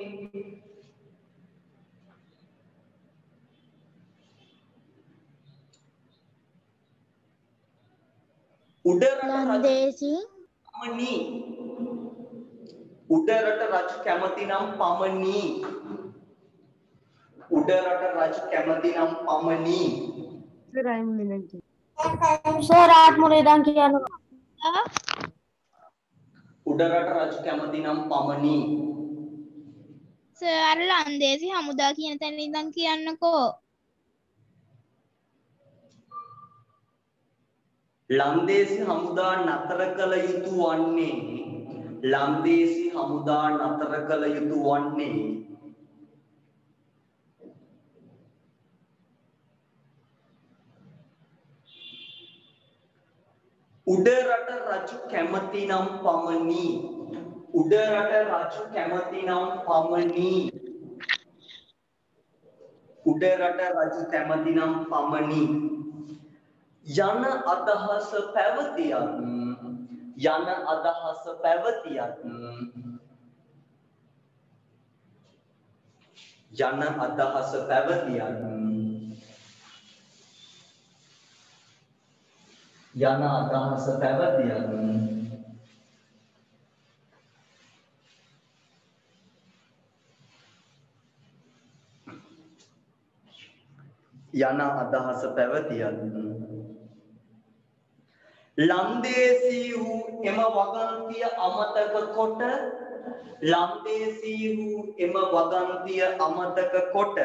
උඩරට ලන්දේසි පමණි උඩරට රජු කැමති නම් පමණි උඩරට රජු කැමති නම් පමණි සර් ආත්මනේ දන් කියනවා උඩරට රජු කැමති නම් පමණි සර් අර ලන්දේසි හමුදා කියන තැන ඉඳන් කියන්නකෝ ලන්දේසි හමුදා නතර කළ යුතු වන්නේ ලන්දේසි හමුදා නතර කළ යුතු වන්නේ උඩරට රජු කැමති නම් පමණි උඩරට රජු කැමති නම් පමණි උඩරට රජු කැමති නම් පමණි යන අදහස පැවතියත් යන අදහස පැවතියත් යන අදහස පැවතියත් යන අදහස පැවතියත් යන අදහස පැවතියත් ලන්දේසී වූ එම වගන්තිය අමතක කොට ලන්දේසී වූ එම වගන්තිය අමතක කොට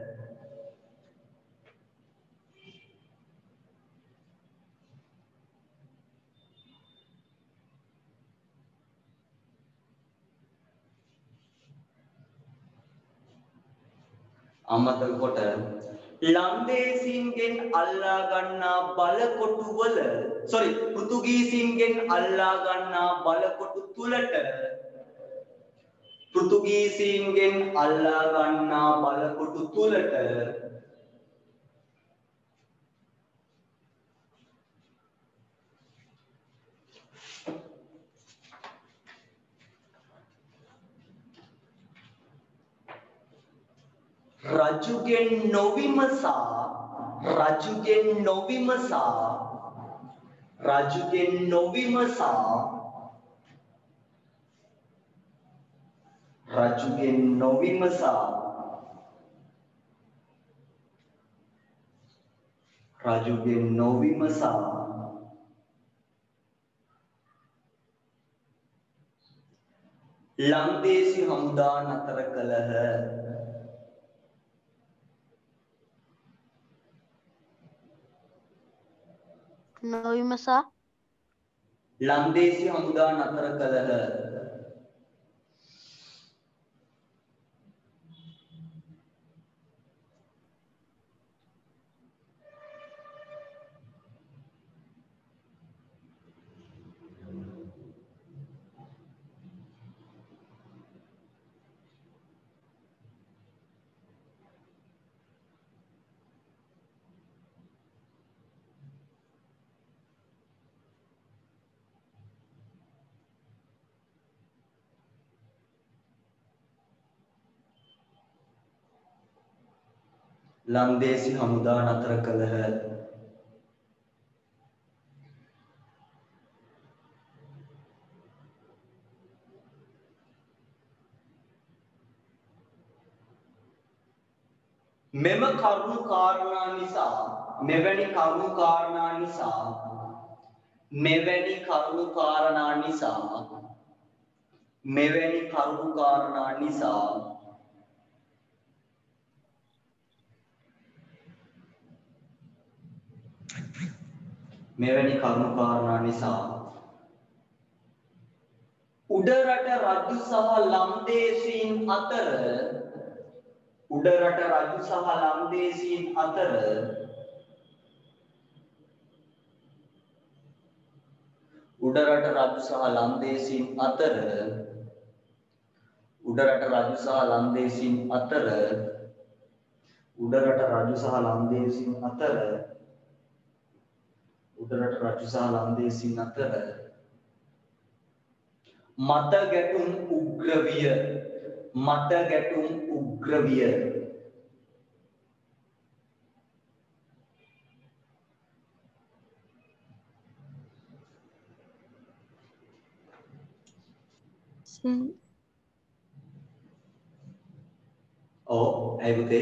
අමතක කොට ලන්දේසීන්ගෙන් අල්ලා ගන්නා බලකොටු වල sorry පෘතුගීසීන්ගෙන් අල්ලා ගන්නා බලකොටු තුලට පෘතුගීසීන්ගෙන් අල්ලා ගන්නා බලකොටු තුලට රජුගෙන් නොවිමසා රජුගෙන් නොවිමසා රජුගෙන් නොවිමසා රජුගෙන් නොවිමසා රජුගෙන් නොවිමසා ලන්දේසි හමුදා නතර කළහ නොවිමසා ලන්දේසි හමුදා නතර කළහ ලන්දේසි හමුදා නතර කළහ මෙම කරුණු කාරණා නිසා මෙවැනි කරුණු කාරණා නිසා මෙවැනි කරුණු කාරණා නිසා මෙවැනි කරුණු කාරණා නිසා මෙවැනි කරුණු කාරණා නිසා උඩරට රජු සහ ලන්දේසීන් අතර උඩරට රජු සහ ලන්දේසීන් අතර උඩරට රජු සහ ලන්දේසීන් අතර උඩරට රජු සහ ලන්දේසීන් අතර උඩරට රජු සහ ලන්දේසීන් අතර උඩරට රජු සහ ලන්දේසීන් අතර මත ගැටුම් උග්‍ර විය මත ගැටුම් උග්‍ර විය ඔව් ඇයි පුතේ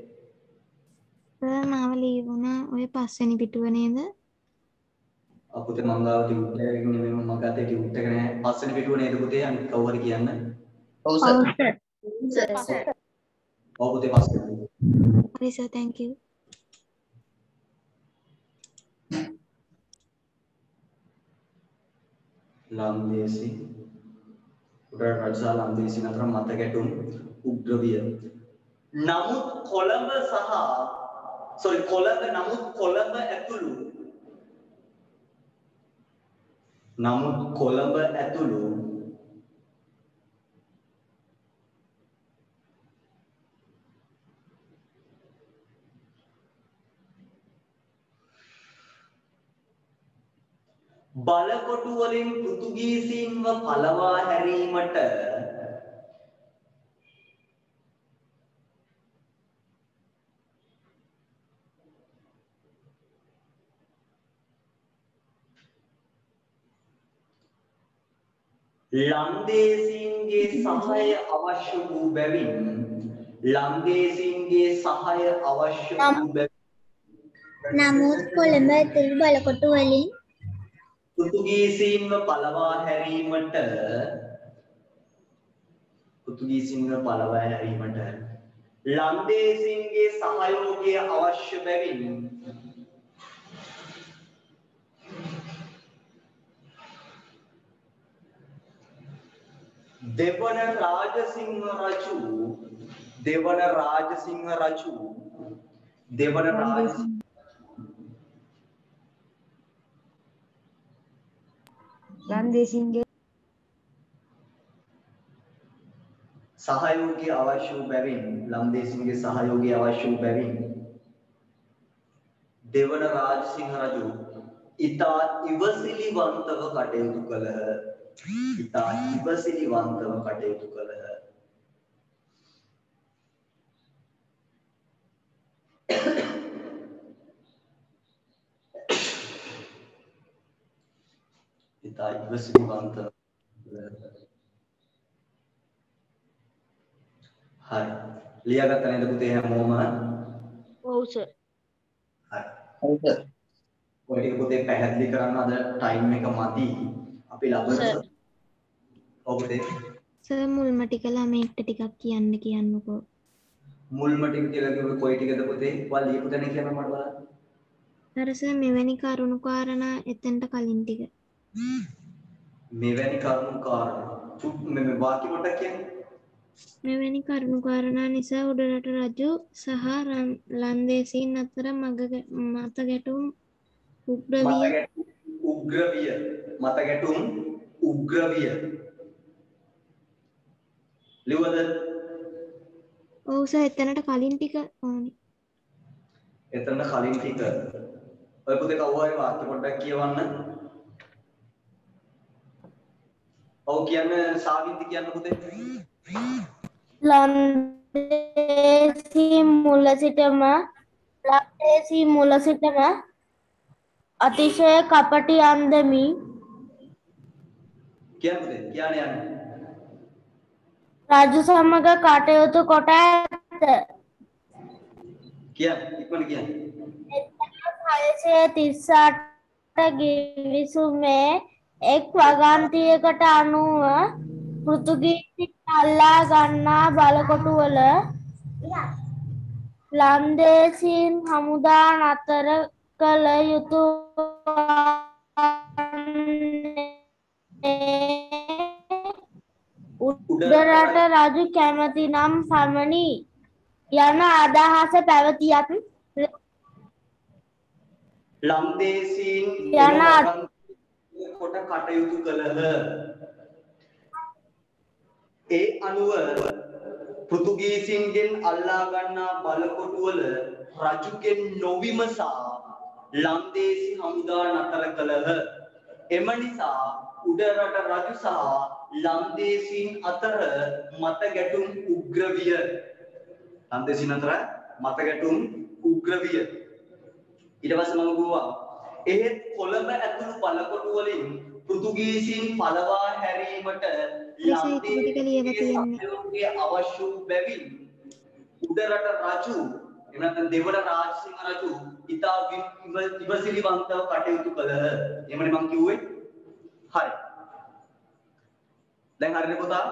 සර් මාව ලියුණා ඔය පස්වෙනි පිටුව නේද? අපුතේ මංගාව ටියුට් එකකින් නෙමෙයි මම ගත්තේ ටියුට් එක නෑ පස්වෙනි පිටුව නේද පුතේ අනිත් කවුරු හරි කියන්න ඔව් සර් සර් ඔව් පුතේ පස්වෙනි හරි සර් thank you. ලන්දේසි උඩරට රජු සහ ලන්දේසීන් අතර මත ගැටුම් උග්‍ර විය නමුත් කොළඹ සහ sorry කොළඹ නමුත් කොළඹ ඇතුළු නමුත් කොළඹ ඇතුළු බලකොටු වලින් පෘතුගීසීන්ව පළවා හැරීමට ලන්දේසීන්ගේ සහාය අවශ්‍ය වූ බැවින් ලන්දේසීන්ගේ සහාය අවශ්‍ය වූ බැවින් නමුත් කොළඹ ඇතුළු බලකොටු වලින් පෘතුගීසීන්ව පළවා හැරීමට පෘතුගීසීන්ව පළවා හැරීමට ලන්දේසීන්ගේ සහයෝගය අවශ්‍ය බැවින් දෙවන රාජසිංහ රජු දෙවන රාජසිංහ රජු දෙවන රාජසිංහ ලන්දේසින්ගේ සහයෝගය අවශ්‍ය වූ බැවින් ලන්දේසින්ගේ සහයෝගය අවශ්‍ය වූ බැවින් දෙවන රාජසිංහ රජු ඉතා ඉවසිලිවන්තව කටයුතු කළහ. ඉතා ඉවසිලිවන්තව කටයුතු කළහ. ඉතා ඉවසිලිවන්තව හරි ලියාගත්ත නේද පුතේ හැමෝම? ඔව් සර්. හරි. ඔව් සර්. ඔය ටික පුතේ පැහැදිලි කරන්න අද ටයිම් එක මදි. අපි ලබන ඔව් පුතේ. සර් මුල්ම ටික ළමයින්ට ටිකක් කියන්න කියන්නකෝ. මුල්ම ටික කියලා කිව්වේ කොයි ටිකද පුතේ? ඔයා ලියපු තැන කියන්න මට බලන්න. සර් සර් මෙවැනි කරුණු කාරණා එතෙන්ට කලින් ටික. මෙවැනි කරුණු කාරණා. මේ මේ වාක්‍ය පොඩ්ඩක් කියන්න. මෙවැනි කරුණු කාරණා නිසා උඩරට රජු සහ ලන්දේසීන් අතර මග මත ගැටුම් උග්‍ර විය. උග්‍ර විය. මත ගැටුම් උග්‍ර විය. ලියවද? ඔව් සර් එතනට කලින් ටික ඕනි. එතනට කලින් ටික. ඔය පුතේ කවුරු හරි වාක්‍ය පොඩ්ඩක් කියවන්න. ඔව් කියන්න සාවින්ති කියන්න පුතේ. ලන්දේසී මුල සිටම ලන්දේසී මුල සිටම අතිශය කපටි අන්දමි කියන්නේ කියන්නේ යන්නේ. රජු සමග කටයුතු කොට ඇත. කියන්න ඉක්මන කියන්න. හයසිය තිස් අට ගිවිසුමේ එක් වගන්තියකට අනුව පෘතුගීසින් අල්ලා ගන්නා බලකොටුවල ලන්දේසීන් හමුදා නතර කළ යුතු උඩරට රජු කැමති නම් පමණි යන අදහස පැවතියත් ලන්දේසීන් යන කොට කටයුතු කළහ. ඒ අනුව පෘතුගීසින්ගෙන් අල්ලා ගන්නා බලකොටුවල රජුගෙන් නොවිමසා ලන්දේසි හමුදා නතර කළහ. එම නිසා උඩරට රජු සහ ලන්දේසීන් අතර මත ගැටුම් උග්‍ර විය. ලන්දේසීන් අතර මත ගැටුම් උග්‍ර විය. ඊට පස්සේ මම ගුවා එහෙත් කොළඹ ඇතුළු බලකොටු වලින් පෘතුගීසින් පළවා හැරීමට ලන්දේසීන්ගේ අවශ්‍ය වූ බැවින් උඩරට රජු එහෙම නැත්නම් දෙවන රාජසිංහ රජු ඉතා ඉවසිලිවන්තව කටයුතු කළහ. එහෙමනේ මම කිව්වේ. හරි. දැන් හරිද පුතා?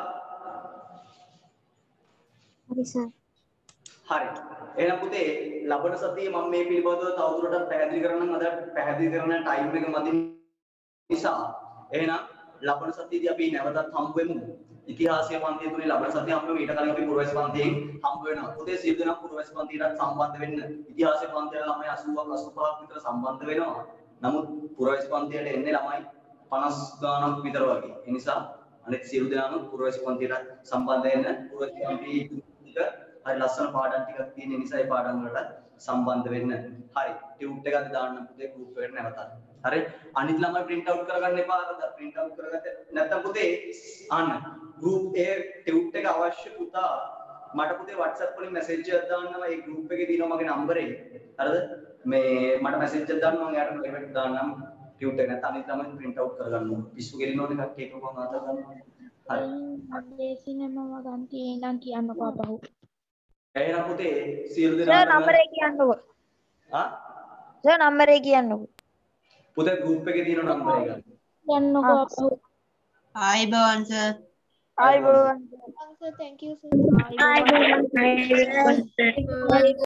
හරි සර්. හරි. එහෙනම් පුතේ ලබන සතියේ මම මේ පිළිබඳව තවදුරටත් පැහැදිලි කරන්නම්. අද පැහැදිලි කරන ටයිම් එක මදි නිසා එහෙනම් ලබන සතියේදී අපි නැවතත් හම්බ වෙමු. ඉතිහාසය පන්තිය තුනේ ලබන සතිය හම්බ වෙමු. ඊට කලින් අපි පුරවැසි පන්තියෙන් හම්බ වෙනවා. පුතේ සියලු දෙනා පුරවැසි පන්තියට සම්බන්ධ වෙන්න. ඉතිහාසය පන්තියේ ළමයි අසූවක් අසූපහක් විතර සම්බන්ධ වෙනවා. නමුත් පුරවැසි පන්තියට එන්නේ ළමයි පනස් ගානක් විතර වගේ. ඒ නිසා අනෙක් සියලු දෙනාම පුරවැසි පන්තියට සම්බන්ධ වෙන්න. පුරවැසි පන්තියේ හරි ලස්සන පාඩම් ටිකක් තියෙන නිසා ඒ පාඩම් වලට සම්බන්ධ වෙන්න. හරි. ටියුට් එක අද දාන්න පුතේ ගෲප් එකට නැවතත්. හරි. අනිත් ළමයි print out කරගන්න එපා. අද print out කරගත්තේ නැත්නම් පුතේ අහන්න. group ඒ ටියුට් එක අවශ්‍ය පුතා මට පුතේ WhatsApp වලින් message එකක් දාන්නවා. ඒ group එකේ තියෙනවා මගේ නම්බරේ. හරිද? මේ මට message එකක් දාන්න මම එයාට private දාන්නම්. ටියුටර් එක නැත්නම් අනිත් ළමයි print out කරගන්න ඕනේ. පිස්සු ගෙලින්න ඕනේ කට්ටිය එක කොහොම අත ගන්න. හරි. ලන්දේසි නම වගන් තියෙනම් කියන්නකෝ අපහු. එහෙනම් පුතේ සියලු සර් දෙනාම නම්බර එක කියන්නකෝ. ආ සර් නම්බර එක කියන්නකෝ. පුතේ group එකේ තියෙන නම්බර එක. කියන්නකෝ අපහු. ආයිබෝවන් සර්. ආයිබෝවන්. Sir, thank you, sir. ආයිබෝවන්.